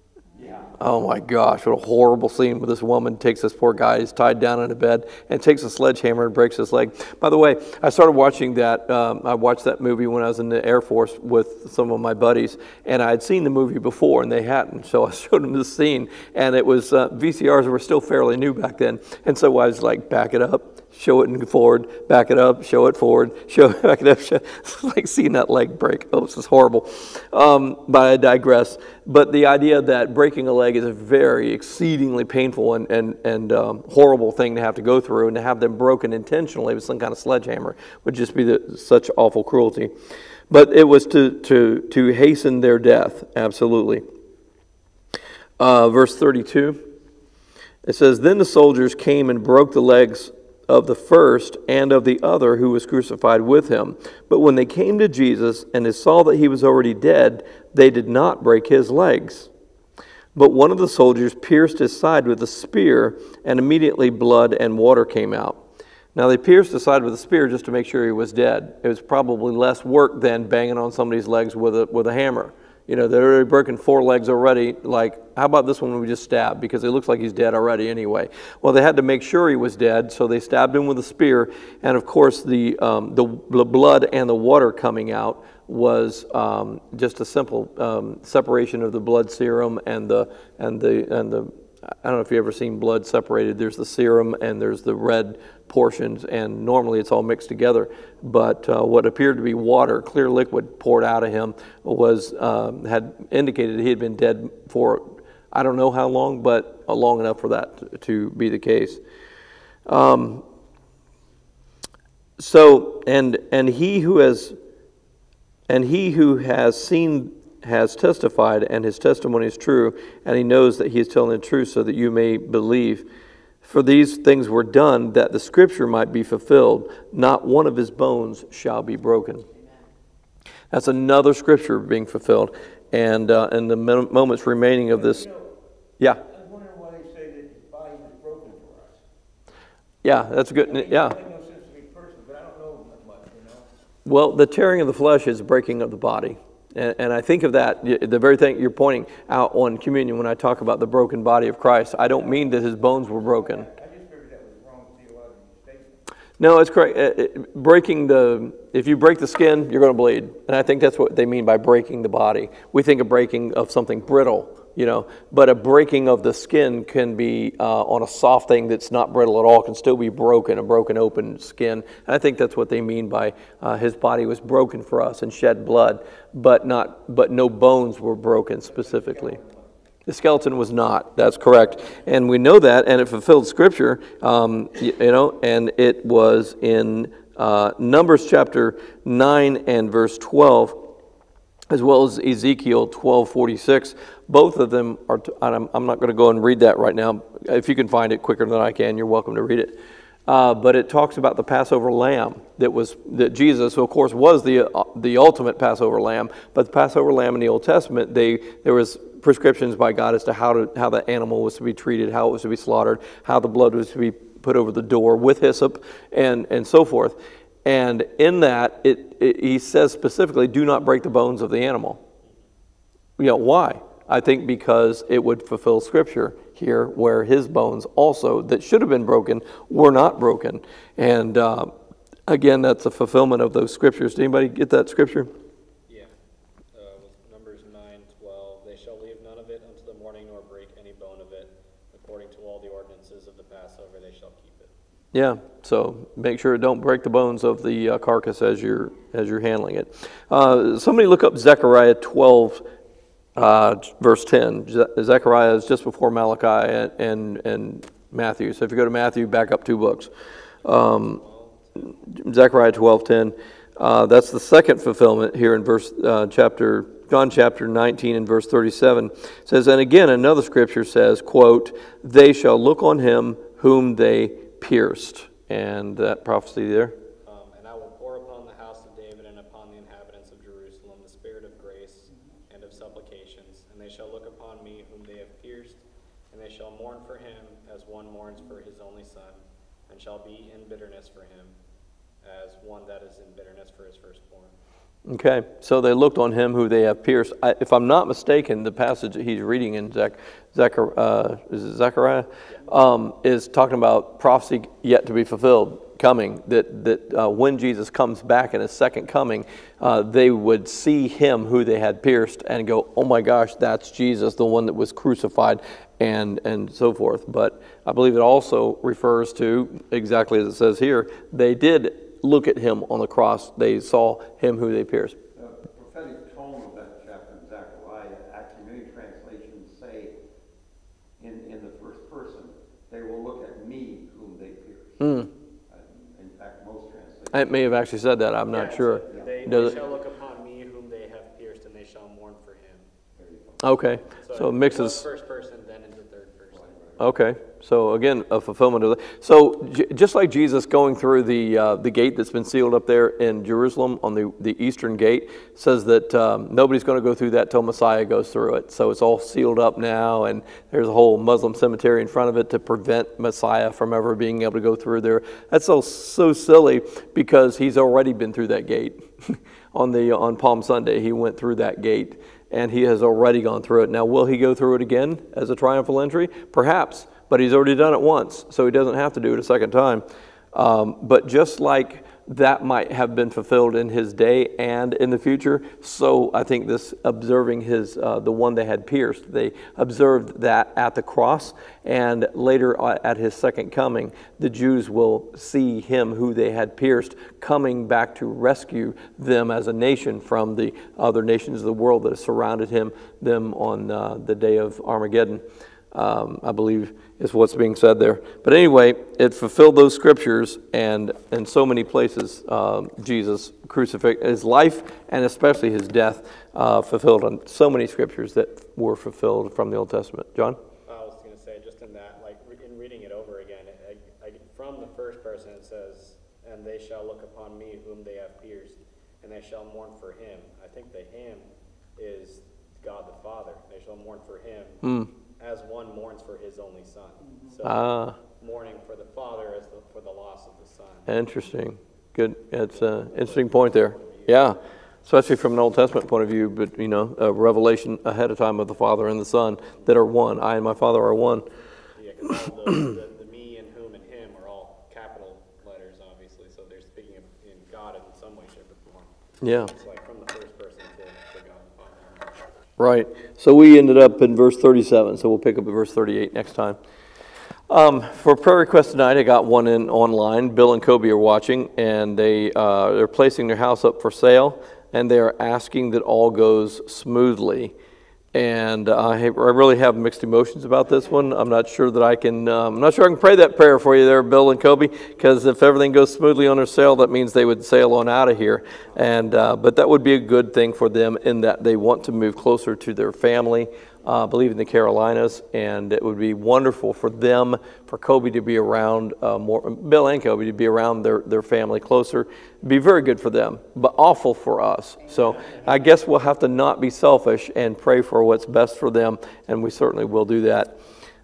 Oh my gosh, what a horrible scene where this woman takes this poor guy, he's tied down in a bed, and takes a sledgehammer and breaks his leg. By the way, I started watching that, I watched that movie when I was in the Air Force with some of my buddies, and I had seen the movie before and they hadn't, so I showed them this scene, and it was, VCRs were still fairly new back then, and so I was like, back it up, show it forward, back it up, show it forward, back it up, it's like seeing that leg break. Oh, this is horrible. But I digress. But the idea that breaking a leg is a very exceedingly painful and horrible thing to have to go through, and to have them broken intentionally with some kind of sledgehammer would just be such awful cruelty. But it was to hasten their death, absolutely. Verse 32, it says, then the soldiers came and broke the legs of the first and of the other who was crucified with him. But when they came to Jesus and they saw that he was already dead, they did not break his legs. But one of the soldiers pierced his side with a spear, and immediately blood and water came out. Now they pierced his side with a spear just to make sure he was dead. It was probably less work than banging on somebody's legs with a hammer. They're already broken 4 legs already. How about this one we just stabbed? Because it looks like he's dead already anyway. Well, they had to make sure he was dead, so they stabbed him with a spear. And of course, the blood and the water coming out was just a simple separation of the blood serum and the I don't know if you've ever seen blood separated. There's the serum and there's the red portions, and normally it's all mixed together. But what appeared to be water, clear liquid poured out of him, had indicated he had been dead for I don't know how long, but long enough for that to be the case. He who has seen has testified, and his testimony is true, and he knows that he is telling the truth, so that you may believe. For these things were done, that the scripture might be fulfilled. Not one of his bones shall be broken. That's another scripture being fulfilled. And in the moments remaining of this, yeah. I was wondering why they say that his body was broken for us. Yeah, that's good. Yeah. It makes no sense to me personally, but I don't know much, Well, the tearing of the flesh is the breaking of the body. And I think of that, the very thing you're pointing out on communion when I talk about the broken body of Christ. I don't mean that his bones were broken. I just figured that was wrong theological statement. No, it's correct. If you break the skin, you're going to bleed. And I think that's what they mean by breaking the body. We think of breaking of something brittle, you know, but a breaking of the skin can be on a soft thing that's not brittle at all, can still be broken, a broken open skin. And I think that's what they mean by his body was broken for us and shed blood, but no bones were broken specifically. The skeleton was not. That's correct, and we know that, and it fulfilled Scripture. You know, and it was in Numbers chapter 9 and verse 12. As well as Ezekiel 12:46. Both of them are, I'm not going to go and read that right now. If you can find it quicker than I can, you're welcome to read it. But it talks about the Passover lamb that Jesus, of course, was the ultimate Passover lamb. But the Passover lamb in the Old Testament, there was prescriptions by God as to how the animal was to be treated, how it was to be slaughtered, how the blood was to be put over the door with hyssop, and so forth. And in that, he says specifically, do not break the bones of the animal. You know, why? I think because it would fulfill Scripture here, where his bones also, that should have been broken, were not broken. And again, that's a fulfillment of those Scriptures. Did anybody get that Scripture? Yeah. With Numbers 9:12, they shall leave none of it unto the morning, nor break any bone of it. According to all the ordinances of the Passover, they shall keep it. Yeah, so make sure don't break the bones of the carcass as you're handling it. Somebody look up Zechariah 12, verse 10. Zechariah is just before Malachi and Matthew. So if you go to Matthew, back up 2 books. Zechariah 12:10. That's the second fulfillment here in John chapter 19 and verse 37. It says, and again another scripture says, quote, they shall look on him whom they pierced. And that prophecy there. And I will pour upon the house of David and upon the inhabitants of Jerusalem the spirit of grace and of supplications, and they shall look upon me whom they have pierced, and they shall mourn for him as one mourns for his only son, and shall be in bitterness for him as one that is in bitterness for his firstborn. Okay, so they looked on him who they have pierced. If I'm not mistaken, the passage that he's reading in Zechariah is talking about prophecy yet to be fulfilled, coming, that when Jesus comes back in his second coming, they would see him who they had pierced and go, oh my gosh, that's Jesus, the one that was crucified, and so forth. But I believe it also refers to, exactly as it says here, they did look at him on the cross. They saw him who they pierced. The prophetic tone of that chapter in Zechariah, actually many translations say in the first person, they will look at me whom they pierced. In fact, most translations. It may have actually said that. I'm not sure. They shall look upon me whom they have pierced, and they shall mourn for him. There you go. Okay, so it mixes. First person, then into third person. Okay, so again, a fulfillment of that. So just like Jesus going through the gate that's been sealed up there in Jerusalem on the eastern gate, says that nobody's going to go through that till Messiah goes through it. So it's all sealed up now, and there's a whole Muslim cemetery in front of it to prevent Messiah from ever being able to go through there. That's so silly because he's already been through that gate. On Palm Sunday, he went through that gate, and he has already gone through it. Now, will he go through it again as a triumphal entry? Perhaps, but he's already done it once, so he doesn't have to do it a second time. But just like that might have been fulfilled in his day and in the future, so I think this observing the one they had pierced, they observed that at the cross, and later at his second coming, the Jews will see him who they had pierced coming back to rescue them as a nation from the other nations of the world that have surrounded them on the day of Armageddon. I believe is what's being said there. But anyway, it fulfilled those scriptures, and in so many places, Jesus' crucifixion, his life, and especially his death, fulfilled on so many scriptures that were fulfilled from the Old Testament. John? I was going to say, just in that, like in reading it over again, from the first person it says, and they shall look upon me whom they have pierced, and they shall mourn for him. I think the him is God the Father. They shall mourn for him. As one mourns for his only son. So mourning for the father as for the loss of the son. Interesting. Good. It's an interesting point there. Yeah. Especially from an Old Testament point of view, but a revelation ahead of time of the Father and the Son that are one. I and my Father are one. Yeah, because all the me and whom and him are all capital letters, obviously. So they're speaking in God in some way, shape, or form. Yeah. It's like from the first person to God the Father. Right. So we ended up in verse 37, so we'll pick up at verse 38 next time. For prayer request tonight, I got one in online. Bill and Kobe are watching, and they're placing their house up for sale, and they are asking that all goes smoothly. And I really have mixed emotions about this one. I'm not sure that I can. I'm not sure I can pray that prayer for you there, Bill and Kobe, because if everything goes smoothly on their sale, that means they would sail on out of here. And but that would be a good thing for them in that they want to move closer to their family. I believe in the Carolinas, and it would be wonderful for them, for Kobe to be around more, Bill and Kobe to be around their family closer. It'd be very good for them, but awful for us. So I guess we'll have to not be selfish and pray for what's best for them, and we certainly will do that.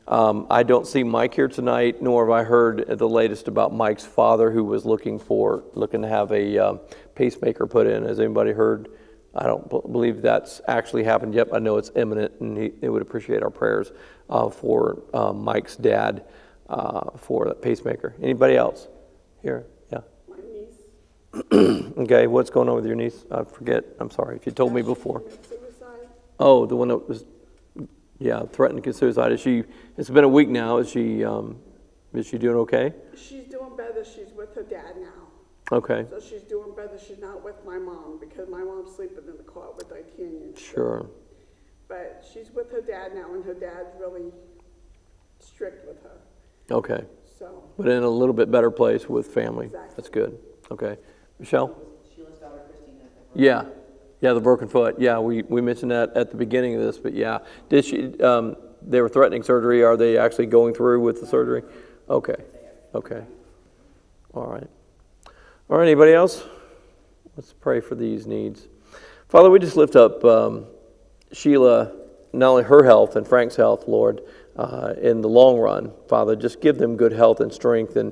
I don't see Mike here tonight, nor have I heard the latest about Mike's father, who was looking to have a pacemaker put in. Has anybody heard? I don't believe that's actually happened yet. I know it's imminent, and he would appreciate our prayers for Mike's dad for that pacemaker. Anybody else here? Yeah. My niece. Okay, what's going on with your niece? I forget. I'm sorry if you told me before. Suicide. Oh, the one that was, threatened to commit suicide. It's been a week now. Is she doing okay? She's doing better. She's with her dad now. Okay. So she's doing better. She's not with my mom because my mom's sleeping in the car with Titanium. Sure. But she's with her dad now, and her dad's really strict with her. Okay. So. But in a little bit better place with family. Exactly. That's good. Okay. Michelle? Sheila's daughter, Christina. Yeah. Yeah, the broken foot. Yeah, we mentioned that at the beginning of this, but yeah. Did she, they were threatening surgery. Are they actually going through with the surgery? Okay. Okay. All right. All right, anybody else? Let's pray for these needs. Father, we just lift up Sheila, not only her health and Frank's health, Lord, in the long run. Father, just give them good health and strength and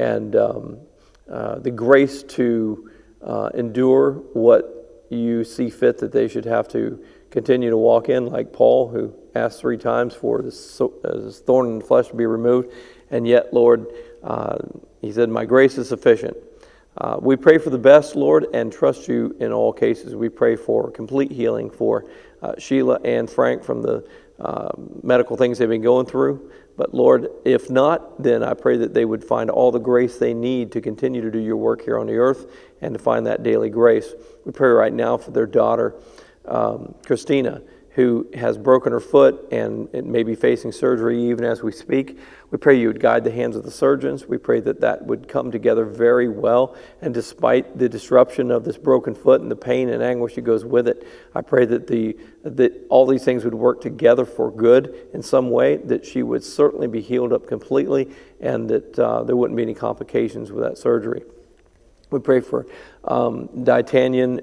the grace to endure what you see fit that they should have to continue to walk in, like Paul, who asked 3 times for this thorn in the flesh to be removed. And yet, Lord, he said, my grace is sufficient. We pray for the best, Lord, and trust you in all cases. We pray for complete healing for Sheila and Frank from the medical things they've been going through. But Lord, if not, then I pray that they would find all the grace they need to continue to do your work here on the earth and to find that daily grace. We pray right now for their daughter, Christina, who has broken her foot and may be facing surgery even as we speak. We pray you would guide the hands of the surgeons. We pray that that would come together very well. And despite the disruption of this broken foot and the pain and anguish that goes with it, I pray that all these things would work together for good in some way, that she would certainly be healed up completely, and that there wouldn't be any complications with that surgery. We pray for D'Artagnan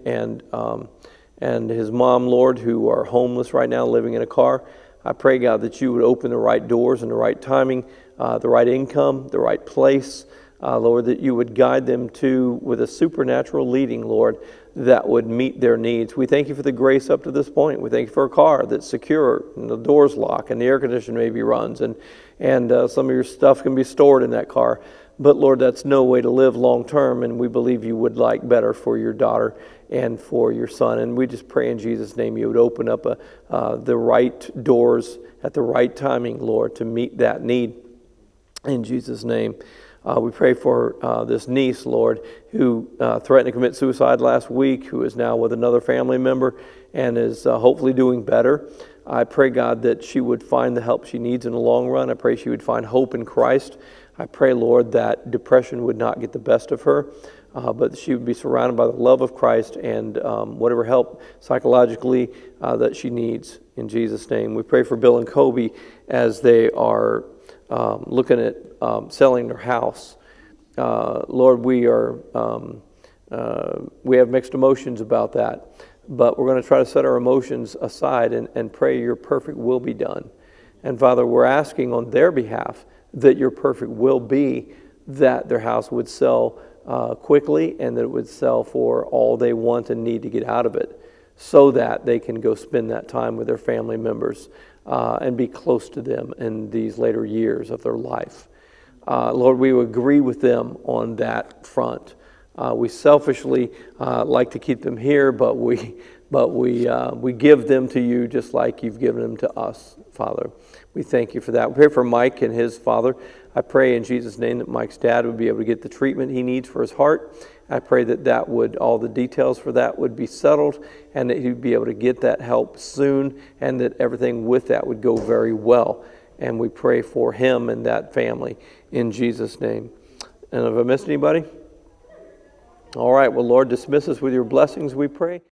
and his mom, Lord, who are homeless right now, living in a car. I pray, God, that you would open the right doors and the right timing, the right income, the right place, Lord, that you would guide them with a supernatural leading, Lord, that would meet their needs. We thank you for the grace up to this point. We thank you for a car that's secure and the doors lock and the air conditioner maybe runs and some of your stuff can be stored in that car. But Lord, that's no way to live long term, and we believe you would like better for your daughter and for your son. And we just pray in Jesus' name you would open up the right doors at the right timing, Lord, to meet that need. In Jesus' name. We pray for this niece, Lord, who threatened to commit suicide last week, who is now with another family member and is hopefully doing better. I pray, God, that she would find the help she needs in the long run. I pray she would find hope in Christ. I pray, Lord, that depression would not get the best of her, but she would be surrounded by the love of Christ and whatever help psychologically that she needs. In Jesus' name. We pray for Bill and Kobe as they are looking at selling their house. Lord, we have mixed emotions about that, but we're going to try to set our emotions aside and pray your perfect will be done. And Father, we're asking on their behalf that your perfect will be that their house would sell quickly and that it would sell for all they want and need to get out of it, so that they can go spend that time with their family members and be close to them in these later years of their life. Lord, we agree with them on that front. We selfishly like to keep them here, but we but we give them to you just like you've given them to us, Father. We thank you for that. We pray for Mike and his father. I pray in Jesus' name that Mike's dad would be able to get the treatment he needs for his heart. I pray that all the details for that would be settled, and that he'd be able to get that help soon, and that everything with that would go very well. And we pray for him and that family in Jesus' name. And have I missed anybody? All right, well, Lord, dismiss us with your blessings, we pray.